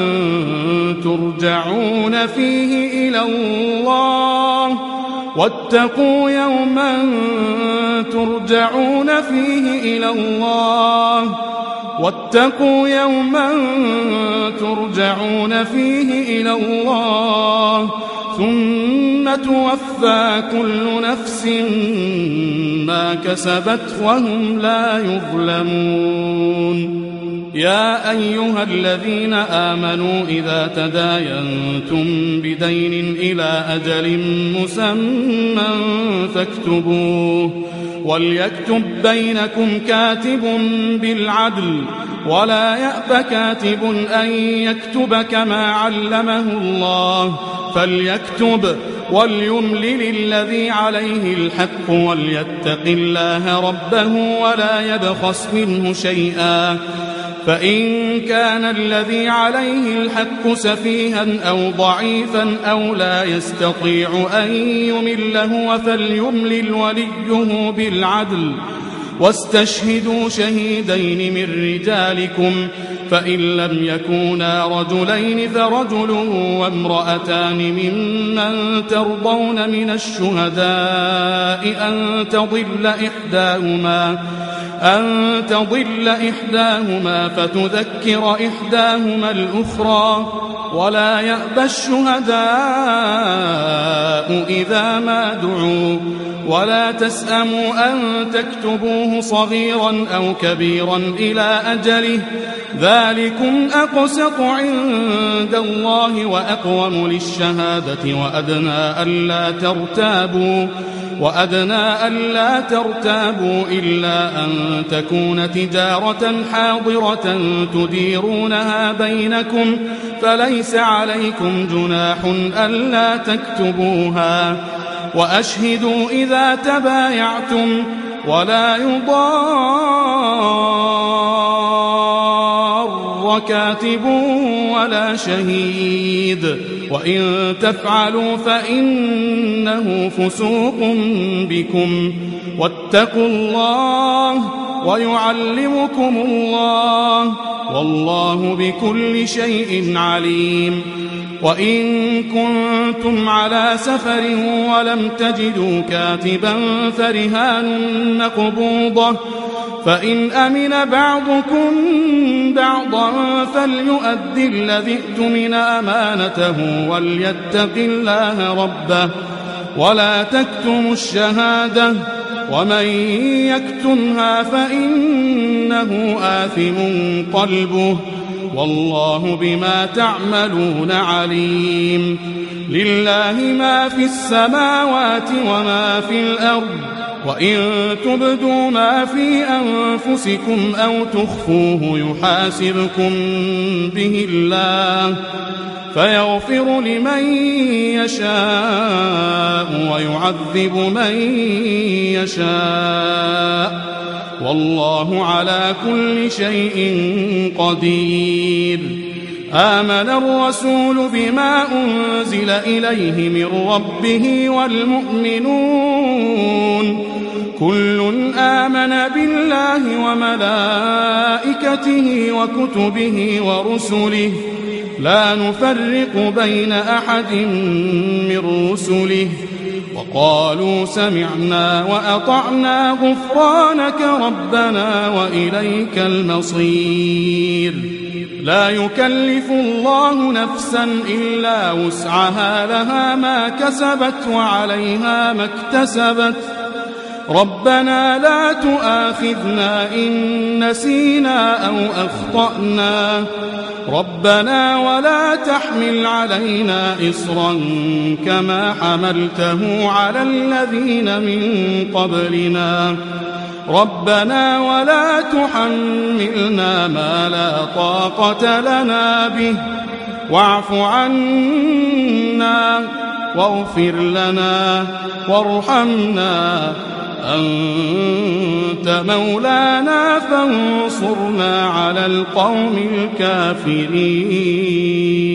ترجعون فيه إلى الله واتقوا يوما ترجعون فيه إلى الله واتقوا يوما ترجعون فيه إلى الله ثم توفى كل نفس ما كسبت وهم لا يظلمون يا أيها الذين آمنوا إذا تداينتم بدين إلى أجل مسمى فاكتبوه وليكتب بينكم كاتب بالعدل ولا يأب كاتب أن يكتب كما علمه الله فليكتب وليملل الذي عليه الحق وليتق الله ربه ولا يبخس منه شيئا فإن كان الذي عليه الحق سفيها أو ضعيفا أو لا يستطيع أن يمل هو فليملل وليه بالعدل واستشهدوا شهيدين من رجالكم فإن لم يكونا رجلين فرجل وامرأتان ممن ترضون من الشهداء أن تضل إحداهما أن تضل إحداهما فتذكر إحداهما الأخرى ولا يأبى الشهداء إذا ما دعوا ولا تسأموا أن تكتبوه صغيرا أو كبيرا إلى أجله ذلكم أقسط عند الله وأقوم للشهادة وأدنى ألا ترتابوا وأدنى ألا ترتابوا إلا أن تكون تجارة حاضرة تديرونها بينكم فليس عليكم جناح ألا تكتبوها وأشهدوا إذا تبايعتم ولا يضار كاتب ولا شهيد وإن تفعلوا فإنه فسوق بكم واتقوا الله ويعلمكم الله والله بكل شيء عليم. وإن كنتم على سفر ولم تجدوا كاتبا فرهان مقبوضة فإن أمن بعضكم بعضا فليؤد الذي اؤتمن أمانته وليتق الله ربه ولا تكتموا الشهادة ومن يكتمها فإنه آثم قلبه والله بما تعملون عليم. لله ما في السماوات وما في الأرض وإن تبدوا ما في أنفسكم أو تخفوه يحاسبكم به الله فيغفر لمن يشاء ويعذب من يشاء والله على كل شيء قدير. آمن الرسول بما أنزل إليه من ربه والمؤمنون كل آمن بالله وملائكته وكتبه ورسله لا نفرق بين أحد من رسله وقالوا سمعنا وأطعنا غفرانك ربنا وإليك المصير. لا يكلف الله نفسا إلا وسعها لها ما كسبت وعليها ما اكتسبت ربنا لا تؤاخذنا إن نسينا أو أخطأنا ربنا ولا تحمل علينا إصرا كما حملته على الذين من قبلنا ربنا ولا تحملنا ما لا طاقة لنا به واعف عنا واغفر لنا وارحمنا أنت مولانا فانصرنا على القوم الكافرين.